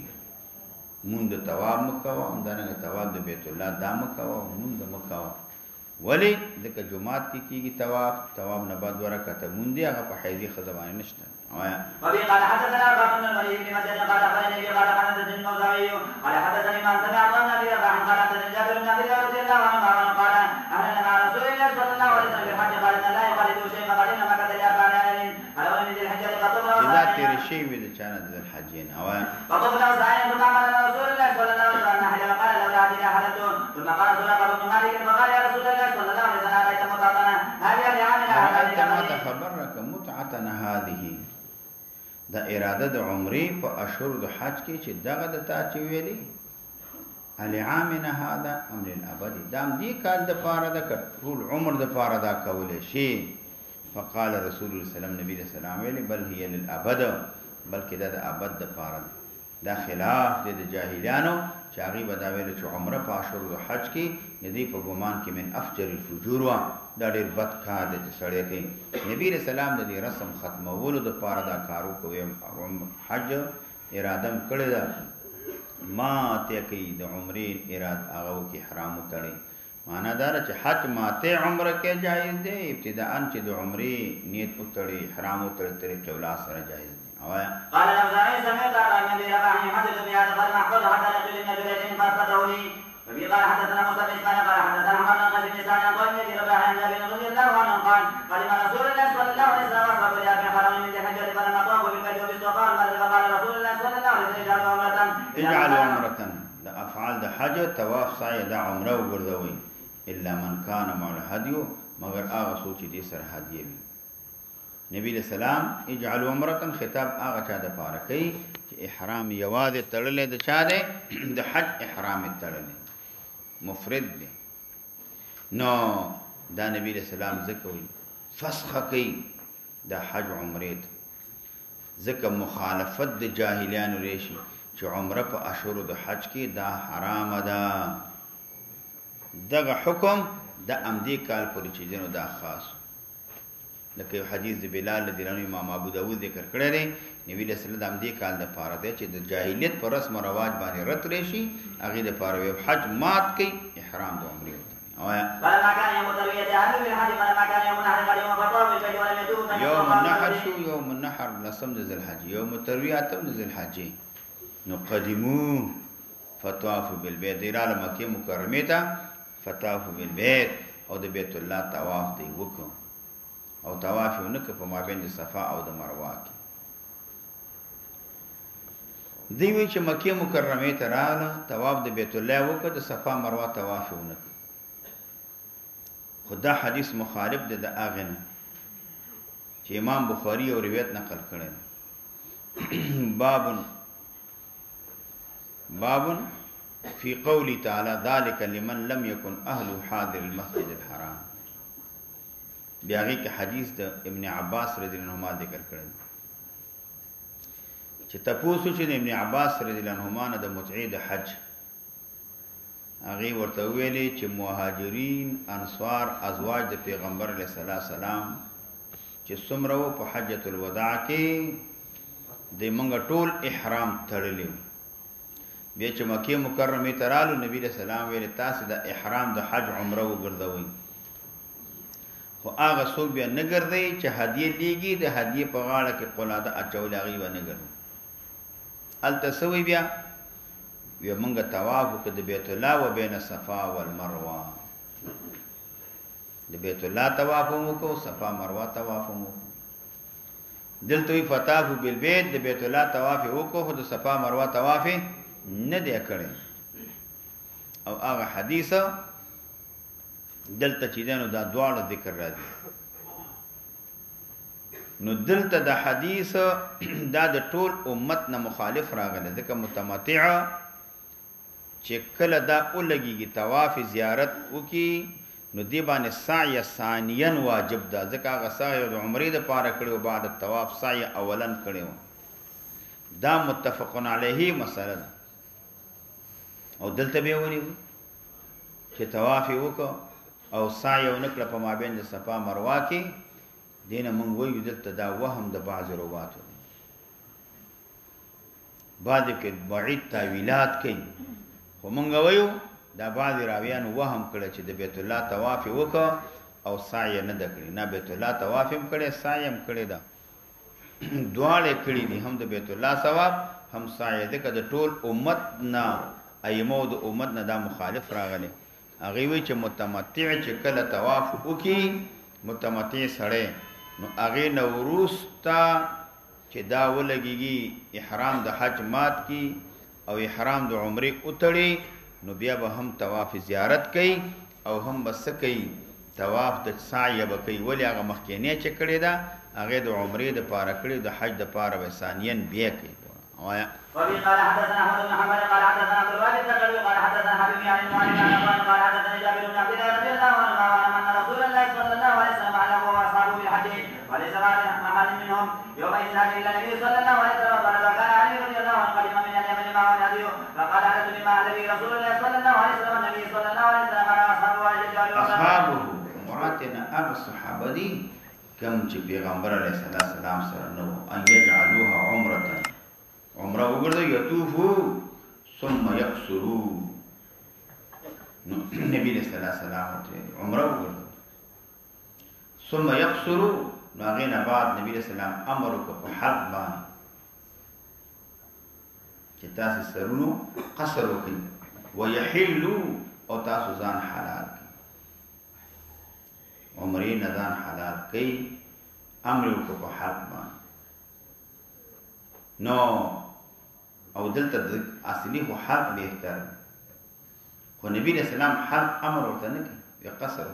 مند تواب مکوا اندانه تواب د بیت الله دا مکوا مند مکوا ولی ذکر جمعات کی کیږي طواف طواف نه بعد ورکته مونږه هغه په حیزي خزبانه نشته وایا وبي قال حدثنا ابن الوليد بن مسعود قال اخبرني قال حدثني الموزعي قال حدثني من سمع عن النبي قال حدثني جابر بن عبد الله رضي الله عنه قال اهلنا مع رسول الله صلى الله عليه وسلم بالحج قال ان لا يخالف شيء فقدنا مكه الاربع ليال على ولد ذي الحجه فطبنا اذا تیر شی وی د چانه د الحجین وایا فطبنا سعيد ثم قال رسول الله صلى الله عليه وسلم حج قال لولا هذه حدث ثم قال سلقه بن مالك فقال يا رسول الله صلى الله عليه وسلم رايت متعتنا هذه لعامنا هذه تخبرك متعتنا هذه دا اراده د عمره په اشهر د حج کې چې دغه د تا چې ویلي علی عامنا هذا امر الابد دام دی کال د پاره د ټول عمر د پاره دا کول شي فقال رسول الله صلی الله علیه وسلم ویلي بل هي للابد بلکې دا د ابد د پاره دا خلاف د جاهلیانو چې هغه بداویل چې عمره په اشهر د حج کې ندی په ګمان کې من افجر الفجور وا دا ډېر بد کار دی چې سړی کوي نبی رسول الله د دې رسم ختمولو د پاره دا کارو کوي حج اراده کړی دا ما ته کوي د عمرې اراده هغه کې احرام تړي معنا دا چې حج ماته عمره کې جایز دی ابتداء چې د عمرې نیت وتړي احرام وتړي طریقې ولا سره جایز دی قال الأوزاعي سمعت عن النبي رفعني حدث بهذا قال محفوظ حتى رجل من جريج فأثبته لي وفي قال حدثنا موسى بن اسماعيل قال حدثنا محمد بن قاسم بن سعد عن قوم النبي رفعني عن جابر رضي الله عنه قال قدم رسول الله صلى الله عليه وسلم واصحابه الى بن حرم من ذي الحجه فلما طافوا بالبيت وبالصفا والمروه فقال رسول الله صلى الله حج طواف سعی دا عمره وګرځوي الا من کان مع الهدي مگر هغه څوک چې دې سره هدیه وي. نبی علیہ السلام اجعل عمرتن خطاب هغه چا د پاره کوي چې احرام یوازې تړلې د چا دی د حج احرام تړلې مفرد دی. نو دا نبی علیہ السلام ذکر وي فسخه کوي د حج عمره ذکر مخالفت د جاهلیانو ریشي چې عمره په اشهر د حج کې دا حرام ده. دغه حکم د امدی کال پورې چې دینو دا خاص لکه یو حدیث د بلال رضی الله عنه امام ابو داود ذکر کړی دی نبی له سلام د امدی کال د پاره دی چې د جاهلیت پر رسم او رواج باندې رت ریشي هغه د پاره یو حج مات کوي احرام د عمره یوم النحر شو یوم النحر لسم د ذل حج یوم الترویه اتم د ذل حج نو قدمو فطوافوا بالبيت دیراله مکه مکرمه ته فطوافوا بالبيت او د بیت الله طواف دی وکړو او طواف یې ونکړ په مابین د صفا او د مروه کې. دی وی چې مکه مکرمه ته راغله طواف د بیت الله وکړ د صفا مروه طواف یې ونکړ. خدا حدیث مخالف ده د اغه نه چې امام بخاری او روایت نقل کړي. باب باب في قول تعالى ذلك لمن لم يكن اهل حاضر المسجد الحرام. بیاغی کې حدیث د ابن عباس رضی الله عنهما ذکر کړی چې تاسو چې ابن عباس رضی الله عنهما د متعی د حج هغه ورته ویلي چې مهاجرین انصار ازواج د پیغمبر علیه السلام چې څومره په حجۃ الوداع کې د منګ ټول احرام تړلی بیا چې مکه مکرمه ته رالو نبی رسول الله ویل تاسو د احرام د حج عمره وګرځوي خو هغه څوک بیا نه ګرځي چې هدیه دیږي د هدیه په غاړه کې قلاده اچول هغه و نه ګرځي التسوي بیا یو منګه طواف وکړ د بیت الله و بین صفا والمروه د بیت الله طواف وکړو صفا مروه طواف وکړو دلته وی فتاح بالبيت د بیت الله طواف وکړو خو د صفا مروه طواف نه دی کړی او هغه حدیث دلته چې دنو دا دواړه ذکر راځي نو دلته د حدیث دا د ټول امت نه مخالف راغله ځکه متمتع چې کله دا اولګي طواف زیارت وکي نو دی باندې سعی ثانیا واجب ده ځکه هغه سعی د عمرې د پاره کړو بعد الطواف سعی اولن کړو دا متفقون علیه مسله ده او دلته به ونی چې طواف وکړو او سعی ونکړه په مابین د صفا مروه کې دینه مونږ وایو دلته دا وهم د بعض رواتو بعد کې بعید تعویلات کوي خو مونږ وایو دا بعض راویان وهم کړه چې د بیت الله طواف وکړه او سعی نه دکړي نه بیت الله طواف هم کړي سعی هم کړي دا دواړه کړي دي هم د بیت الله ثواب هم سعی دغه د ټول امت نه ایمو د امت نه دا مخالف راغلي هغه وی چې متمتع چې کله طواف وکي متمتع سره نو هغه نوروستا چې دا ولګيږي احرام د حج مات کی او احرام د عمره اتړي نو بیا به هم طواف زیارت کوي او هم بس کوي طواف د سعی به کوي ولی هغه مخکینه چې کړی دا هغه د عمره د پاره کړی د حج د پاره به ثانیاً بیا کوي وایا وفي قال حدثنا احمد بن محمد قال حدثنا عبد الوارث قال حدثنا حبيبي عن المعلم قال حدثنا جابر بن عبد الله رضي الله عنه ان رسول الله صلى الله عليه وسلم على هو واصحابه في الحج وليس محل منهم يومئذ هدي الا النبي صلى الله عليه وسلم قال وكان علي رضي الله عنه قدم من اليمن معه الهدي فقال هذا مما الذي رسول الله صلى الله عليه وسلم النبي صلى الله عليه وسلم على اصحابه اصحابه مراتنا اب الصحابه دي كم چې پیغمبر علیه السلام سره نو ان يجعلوها عمره عمره وګرځي یطوفو ثم يقصروا نبی صلی الله علیه وسلم عمره وګرځي ثم يقصروا نو هغه نه بعد نبی صلی الله علیه وسلم امر وکړ په حق باندې چې تاسو سرونو قصر وکړي ويحلوا او تاسو ځان حلال کړئ عمرې نه ځان حلال کړئ امر وکړ په حق باندې نو او دلته اصلي خو حق بهتر خو نبی علیہ السلام حل امر ورته نه کوي یا قصر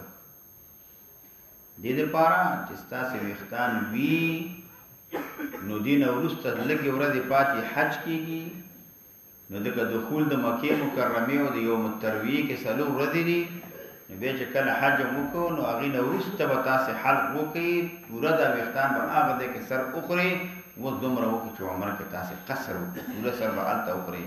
دې دپاره چې ستاسې ویښتان وي نو دې نه وروسته لږې ورځې پاتې حج کېږي نو دغه دخول د مکې مکرمې او د یوم الترویې کې څلور ورځې دي نو بیا چې کله حج هم وکړو نو هغې نه وروسته به تاسې حلق وکړئ پوره دا ویښتان به هغه ځای کې سر وخورئ اوس دومره وکړئ چې عمره کې تاسې قصر وکړئ پوره سر به هلته وخورئ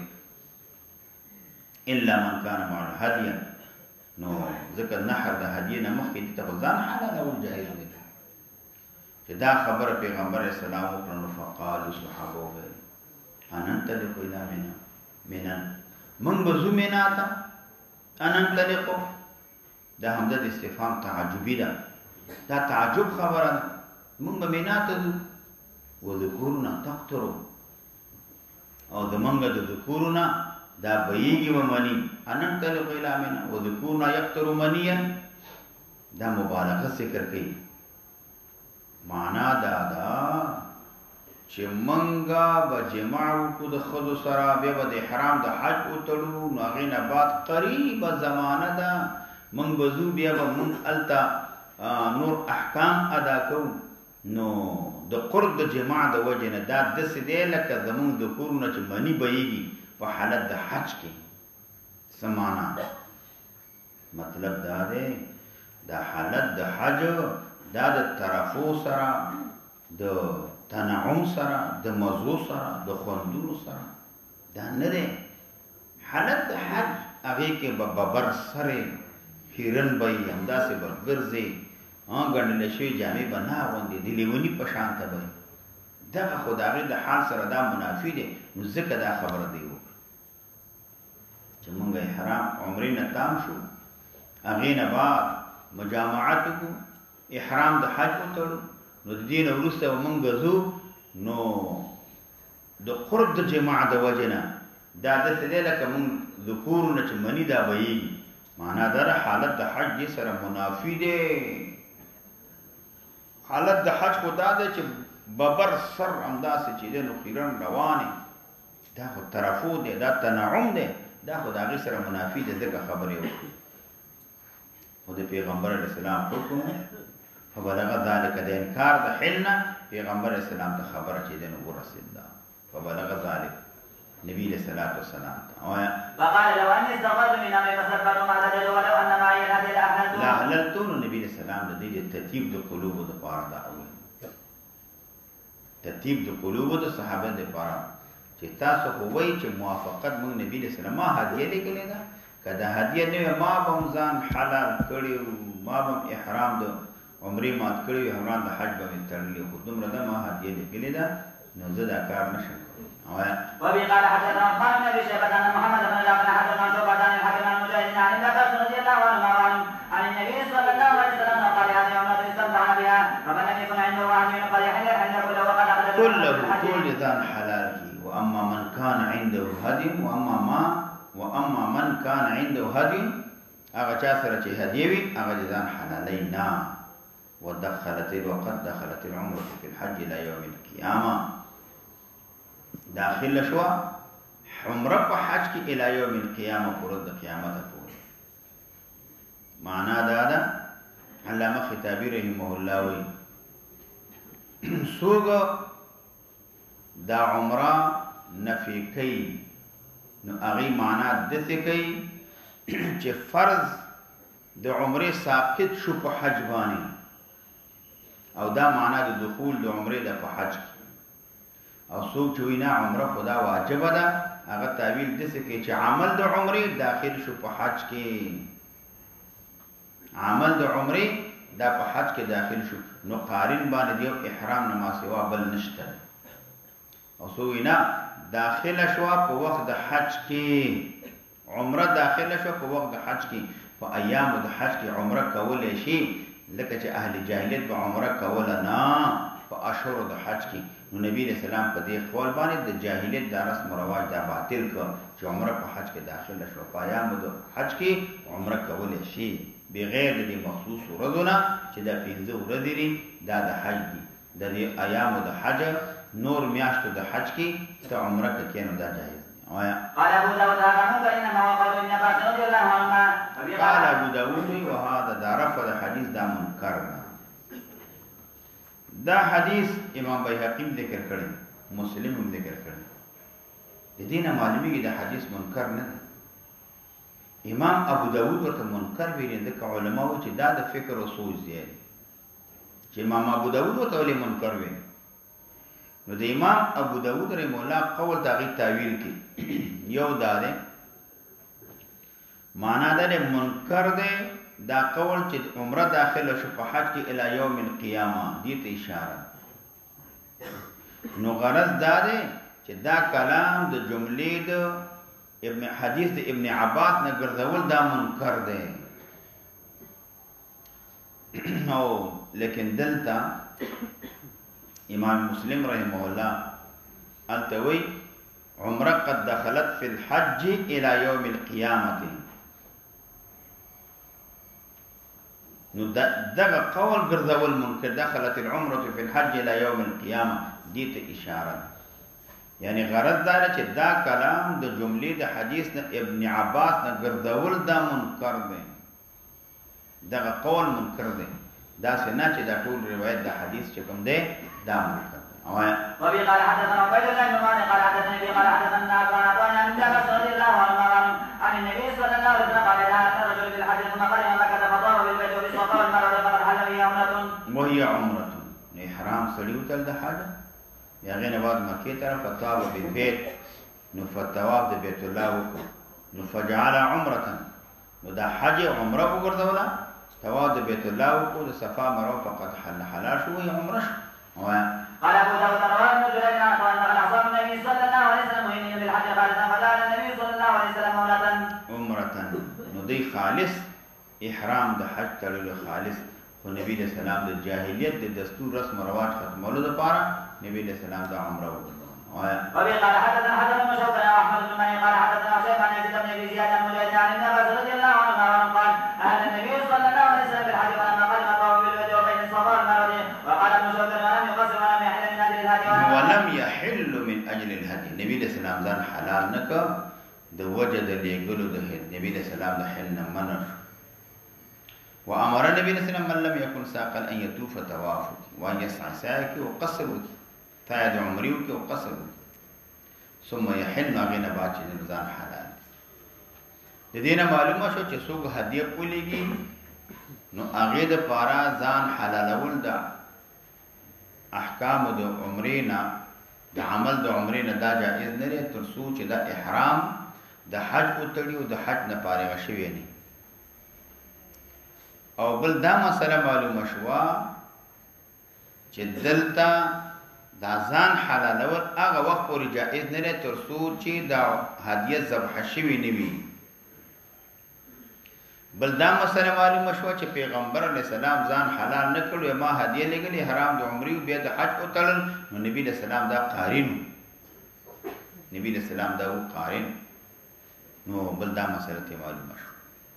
الا من کان معه هدیا نو ځکه نحر د هدیې نه مخکې دې ته خو ځان حلالول جایز دی چې دا خبره پیغمبر علیه السلام وکړه نو فقالو صحابه وویل اننطلقو الی منا منا موږ به ځو منا ته اننطلقو دا همزه د استفهام تعجبي ده دا تعجب خبره ده موږ به منا ته ځو وذکورنا تقترو او زمونږ د ذکورنا دا بیږي ومني اننطلقو الی منا وذکورنا یقتر منیا دا مبالغه ذکر کوي معنا دا دا چې منګه به جماع وکړو د ښځو سره بیا به د احرام د حج وتړو نو هغې نه بعد قریبه زمانه ده موږ به ځو بیا به موږ هلته نور احکام ادا کوو نو د قرب د جماع د وجې نه دا داسې دی لکه زموږ د کورونه چې مني بهیږي په حالت د حج کې څه معنا مطلب دا دی دا حالت د حج دا د طرفو سره د تنعم سره د مزو سره د خوندونو سره دا نه دی حالت د حج هغې کې به ببر سرې هیرن به یي همداسې به ګرځې ګنډلې شوې جامې به نه اغوندې د لیوني په شانته به دغه خو د هغې د حال سره دا منافي دی نو ځکه دا خبره دی وکړه چې مونږ احرام عمرې نه تام شو هغې نه بعد مجامعت وکړو احرام د حج وتړو نو د دې نه وروسته به مونږ ځو نو د قرب د جماع د وجې نه دا داسې دی لکه مونږ ذکورونه چې مني دا بهیږي معنا دا حالت د حج دې سره منافي دی حالت د حج خو دا دی چې ببر سر همداسې چې دی نو خیرن روانې دا خو طرفو دی دا تنعم دی دا خو د هغې سره منافي دی ځکه خبرې وکړي خو د پیغمبر علیه السلام حکم فبلغ ذلك د انکار د حل نه پیغمبر علیه السلام ته خبره چې دی نو ورسېد دا فبلغ ذلك نبی علیہ الصلوۃ والسلام فقال لو اني استغفرت من امري فاستغفرت ما زدت ولو ان معي الهدي لاحللت لا حللت نو نبی علیہ السلام د دې ترتیب د قلوب د پاره دا اول ترتیب د قلوب د صحابه د پاره چې تاسو خو وایي چې موافقت موږ نبی علیہ السلام ما هدیه لیکلې ده کله هدیه نه ما به ځان حلال کړی ما به احرام د عمرې مات کړی احرام د حج به تړلی خو دومره ده ما هدیه لیکلې ده نو زه دا کار نشم وبه قال حدثنا خالد بن ابي شيبه ان محمد بن الله حدثنا شعبة عن الحكم عن مجاهد عن ابن عباس رضي الله عنهما وعنه عن النبي صلى الله عليه وسلم قال هذه عمرة استمتع بها فمن لم يكن عنده واحد من قد يحل الحل كله وقد اخذ كله كل ذان حلال واما من كان عنده هدي واما ما واما من كان عنده هدي هغه چا سره چې هدیه وي هغه ځان حلالي نه ودخلت وقد دخلت العمرة في الحج الى يوم القيامه داخل شو عمره په حج کې الى يوم القيامه پر د قیامت پورې معنا دا ده علامه خطابی رحمه الله وی سوګ دا عمره نفي کوي نو هغه معنا د څه کوي چې فرض د عمره ساقط شو په حج باندې او دا معنا د دخول د عمره د په حج او څوک چې وینا عمره خدا واجب ده هغه تعویل دسه کې چې عمل د عمره داخل شو په حج کې عمل د عمره دا په حج کې داخل شو نو قارن باندې دیو احرام نه ما سوا بل نشته او څوک وینا داخل شو په وخت د حج کې عمره داخل شو په وخت د حج کې په ایام د حج کې عمره کولای شي لکه چې اهل جاهلیت به عمره کوله نه په اشهر د حج کې نو نبی رسول الله په دې قول باندې د جاهلیت د رسم او رواج دا باطل کړ چې عمره په حج کې داخله شو په ایام د حج کې عمره کولای شي بغیر د مخصوص ورځو چې دا پنځه ورځې دي دا د حج دي د دې ایام د حج نور میاشتو د حج کې ته عمره کې نو دا جایز قال ابو داود هذا منكر انما هو قول ابن عباس رضي الله عنهما. قال ابو داود وهذا دا رفع حدیث دا منکر دا حدیث امام بیهقی ذکر کړی، مسلم هم ذکر کړی. د دې نه معلومیږي دا حدیث منکر نه دی. امام ابو داود ورته منکر ویلي ځکه علما وایي چې دا د فکر او سوچ دی، چې امام ابو داود ورته ولې منکر ویلي. نو د امام ابو داود رحمه الله قول د هغې تعویل کې یو دا دی، معنا دا دی منکر دی دا قول چې عمره داخله شو په حج کې الی یوم القیامه، دې ته اشاره. نو غرض دا دی چې دا کلام د جملې د ابن حدیث د ابن عباس نه ګرځول دا منکر دی. نو لیکن دلته امام مسلم رحمه الله التوي عمره قد دخلت في الحج الى يوم القيامه. نو دغه قول ګرځول منکر، دخلت العمره في الحج الى يوم القيامه، دې ته اشاره. یعنی غرض دا چې دا کلام د جملې د حدیث نه ابن عباس نه ګرځول دا منکر دی، دغه قول منکر دی. دا سنا چې دا ټول روایت د حدیث چې کوم دی دا منکر دی. وبي قال حدثنا عبيد الله بن مالك قال حدثني ابي قال حدثنا ابو عطاء عن ابن عباس رضي الله عنه عن النبي صلى الله عليه وسلم قال اذا اتى الرجل بالحج ثم قدم مكه فطاف بالبيت وبالصفا والمروه فقد حل به عمره. وهي عمره احرام سړي وتل د حج یا غیر بعد مکه طرف فطاف بالبيت، نو فطواف د بیت الله وکړو، نو فجعل عمره، نو دا حج عمره وګرځوله، طواف د بیت الله وکړو، د صفا مروه فقد حل حلال شو، هي عمره شو. قال ابو داود رواه ابن جرير عن قال قال اصاب النبي صلى الله عليه وسلم مهينين بالحج خالصا فجعل النبي صلى الله عليه وسلم عمره عمره. نو دی خالص احرام د حج تړلو خالص، خو نبی علیہ السلام د جاهلیت د دستور رسم و رواج ختمولو لپاره نبی علیہ السلام د عمره وکړه. وبه قال حدثنا حسن بن شوقي واحمد بن مالك قال حدثنا شيخ عن يزيد بن ابي زياد عن مجاهد عن ابن عباس رضي الله عنهما قال اهل النبي صلى الله عليه وسلم بالحج فلما قدم طاف بالبيت وبين الصفا والمروه. وقال ابن شوقي ولم يقصر ولم يحل من اجل الهدي ولم يحل من اجل الهدي. نبی علیہ السلام ځان حلال نه کړ د وجه د لېږلو د نبی علیہ السلام د حل نه منع. وامر النبي صلى الله عليه وسلم من لم يكن ساقا ان يطوف طواف وان يسعى سعيك وقصر فائد عمري وقصر ثم يحل غير بعد ځان حلال. د دې نه معلومه شو چې څوک هدیه کولیږي نو هغه د پارا ځان حلالول د احکام د عمرینا د عمل د عمرینا دا جائز نه لري تر څو چې د احرام د حج او تړي او د حج نه فارغ شوی نه. او بل دا مسله معلومه شوه چې دلته دا ځان حلالول هغه وخت پورې جائز نه لري تر څو چې دا هدیه ذبح شوی نه وي. بل دا مسله معلومه شوه چې پیغمبر علیه السلام ځان حلال نه کړو، ما هدیه لګلې حرام د عمرې او بیا د حج او تړل، نو نبی علیه السلام دا قارن، نبی علیه السلام دا قارن. نو بل دا مسله ته معلومه شوه.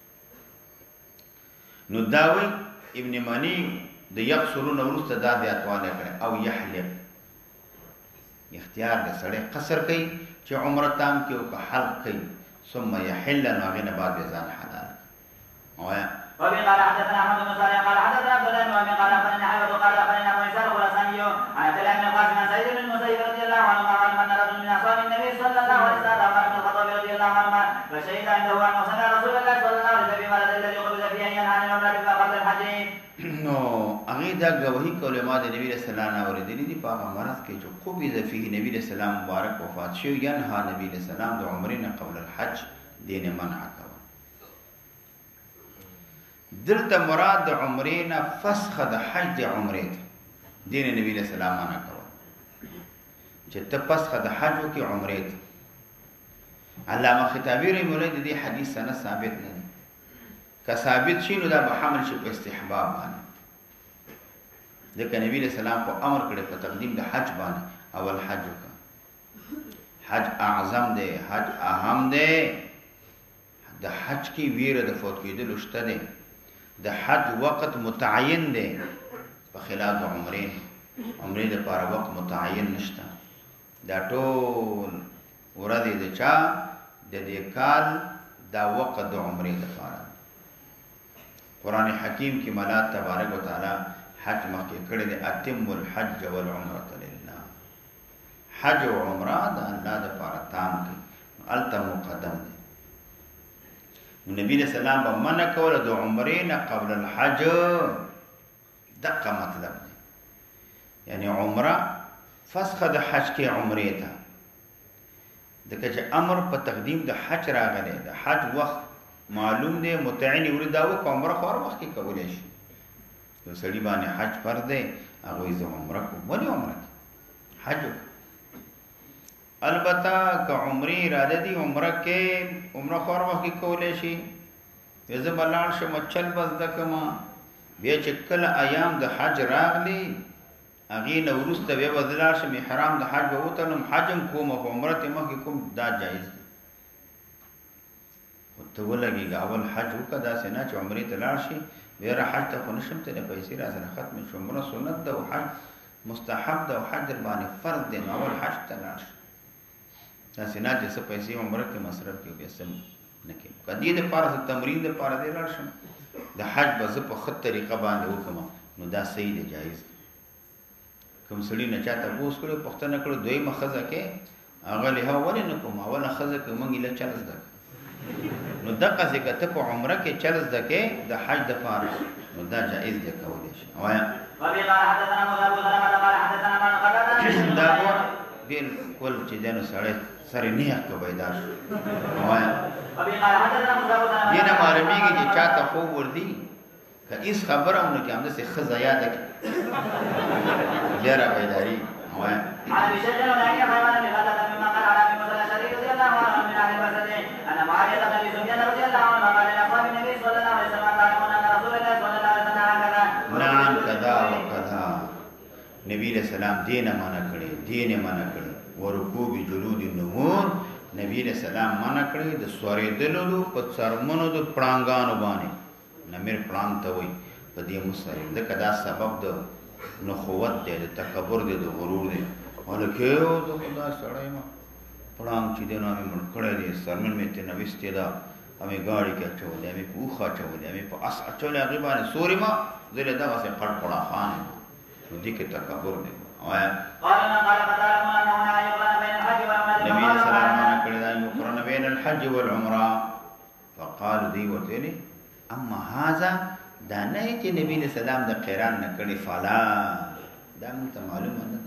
نو داوی ابن منی د یقصرون ورسته دا زیاتوالی کړی او یحلق، اختیار د سړی قصر کوي چې عمره تام کې او که حلق کوي، ثم یحل، نو هغې نه بعد بیا ځان حلال. وایه وبه قال حدثنا احمد بن صالح قال حدثنا عبد الله بن وهب قال اخبرنا حيوة قال اخبرنا ابو عيسى الخراساني عن عبد الله بن القاسم عن سعيد بن المسيب رضي الله عنهما قال ان رجل من اصحاب النبي صلى الله عليه وسلم عمر بن الخطاب رضي الله عنهما فشهد عنده انه سمع رسول الله صلى الله عليه وسلم في مرض الذي قبض فيه ان ينهى عن العمره قبل الحج. نو هغې دا ګواهي کوله ما د نبي رسول الله نه اورېدلي دي په هغه مرض کې چې قبض فيه نبي رسول الله مبارک وفات شوی، ینهى نبي رسول الله د عمرې نه قبل الحج، دې نه منع کوه. دلته مراد د عمرې نه فسخ د حج د عمرې ته، دې نه نبي رسول الله منع کوه چې ته فسخ د حج وکړې عمرې ته. علامه خطابي رحمه الله د دې حدیث سند ثابت نه دی، که ثابت شي نو دا به حمل شي په استحباب باندې، ځکه نبی علیہ السلام خو امر کړی په تقدیم د حج باندې، اول حج وکړه. حج اعظم دی، حج اهم دی، د حج کې ویره د فوت کېدلو شته دی، د حج وقت متعین دی په خلاف د عمرې. عمرې لپاره وقت متعین نشته، دا ټول ورځ د چا د دې کال دا وقت د عمرې لپاره. قرآن حکیم کې مولا تبارک وتعالى حج مخکې کړی دی اتم الحج والعمرة لله. حج او عمره د الله لپاره تام کړي الته مقدم دی. نبی رسول الله به منع کوله د عمرې نه قبل الحج. دقه مطلب دی یعنی عمره فسخ د حج کې عمرې ته دغه چې امر په تقدیم د حج راغلی د حج وخت معلوم دی متعین ور دا و عمره خور وخت کې کولای شي. یو سړي باندې حج فرض دی هغه یې عمره کوم ولی عمره حج. البته که عمرې اراده دي عمره کې عمره خور وخت کې کولای شي. یزه بلال شم چل بس دکما بیا چې کله ایام د حج راغلي هغې نه وروسته بیا به زه لاړ شم احرام د حج به وتړم حجم کوم او عمره ته مخکې کوم دا جایز دی. خو ته ولګېږه اول حج وکړه داسې نه چې عمرې ته لاړ شي بیا را حج ته خو نه شم ته پیسې را سره ختمې شي. عمره سنت ده او حج مستحب ده او حج در باندې فرض دی نو اول حج ته لاړ شي. داسې نه چې څه پیسې عمره کې مصرف کړي بیا څه نه کوي. که دې دپاره زه تمرین دپاره دې لاړ شم د حج به زه په ښه طریقه باندې وکړم نو دا صحیح دی جایز دی. کوم سړي نه چا تپوس کړی پوښتنه کړې دویمه ښځه کې هغه لحا ولې نه کوم اوله ښځه کې موږ ایله چل زده نو دقسې که ته په عمره کې چل زده کې د حج دپاره نو دا جایز دی کولی شي. وایم دا بالکل چې دی نو سړی سره نیغ که بیدار شو. وایم دې نه معلومېږي چې چا ته خوب ورځي که هیڅ خبره ونه کړي همداسې ښځه یاده کړي بیا را بیداري. وایم نعم کذا و کذا نبی علیہ السلام دین منع کړي دین منع کړي ورکوب جلود النمور نبی علیہ السلام منع کړي د سورېدلو په څرمنو د پړانګانو باندې نمیر پړانګ ته وایي په دې مسره ځکه دا سبب د نخوت دی د تکبر دی د غرور دی. هلکې او زه خو دا سړی یم پړانګ چې دی نو مې مړ کړی دی څرمن مې ترې نویستې ده همې ګاډي کې اچولې همې په اوښ اچولې همې په اس اچولې هغې باندې سورې ما زه له دغسې قړ قړاخان یم نو دې کې تکبر دی. وایم نبي علیه السلام منع کړی دا یقرن بین الحج والعمره فقالو دی ورته ویلې اما هذا دا نه چې نبی علیه السلام د قران نه کړي فلا دا موږ ته معلومه نه ده.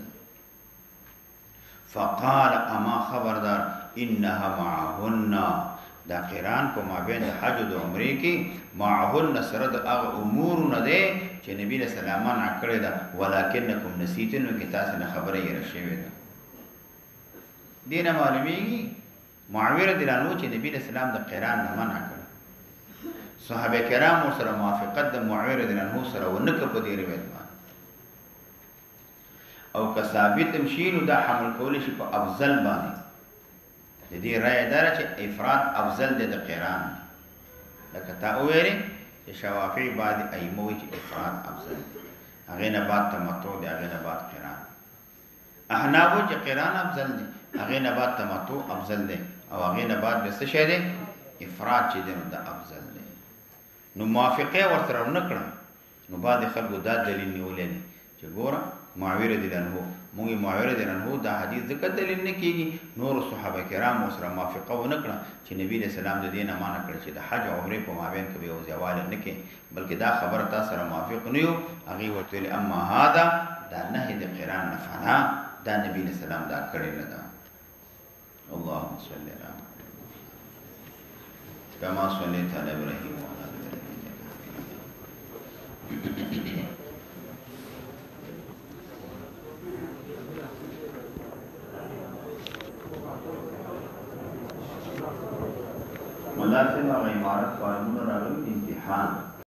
فقال اما خبردار انها معهن دا قران په مابین د حج او د عمرې کې معهن سره د هغه امور نه دی چې نبی علیه السلام منع کړی ده ولکنکم نسیتم نو کې تاسو نه خبره یې راشوې ده. دې نه معلومېږي معاویه رضی الله عنه چې نبی علیه السلام د قران نه منع کړ صحابه کرام سره موافقت د معاویه رضی الله عنه سره ونکړه په دې روایت باندې او که ثابت مشینو دا حمل کول شي په افضل باندې د دې رائے دار چې افراد افضل دی د قران لکه تا ویلې چې شوافی بعد ائمه وی چې افراد افضل هغه نه بعد تمتع دی هغه نه بعد قران. احناف چې قران افضل دی هغه نه بعد تمتع افضل دی او هغه نه بعد څه شی دی افراد چې دی نو دا افضل دی. نو موافقه ورسره ونکړه نو بعد خلکو دا دلیل نیولې چې ګوره معاویه رضی الله عنه موږ معاویه رضی الله عنه دا حدیث ذکر دلیل نه کیږي نور صحابه کرام سره موافقه ونکړه چې نبی رسول الله د دینه معنا کړ چې د حج او عمره په مابین کې به وځواله نه کې بلکې دا خبره تاسو سره موافق نه یو هغه ورته اما هذا دا نه د قران نه فنا دا نبی رسول الله دا کړی نه ده. اللهم صل علی كما صليت على ابراهيم وعلى ال ابراهيم. ملازم او عمارت قانون راغلی امتحان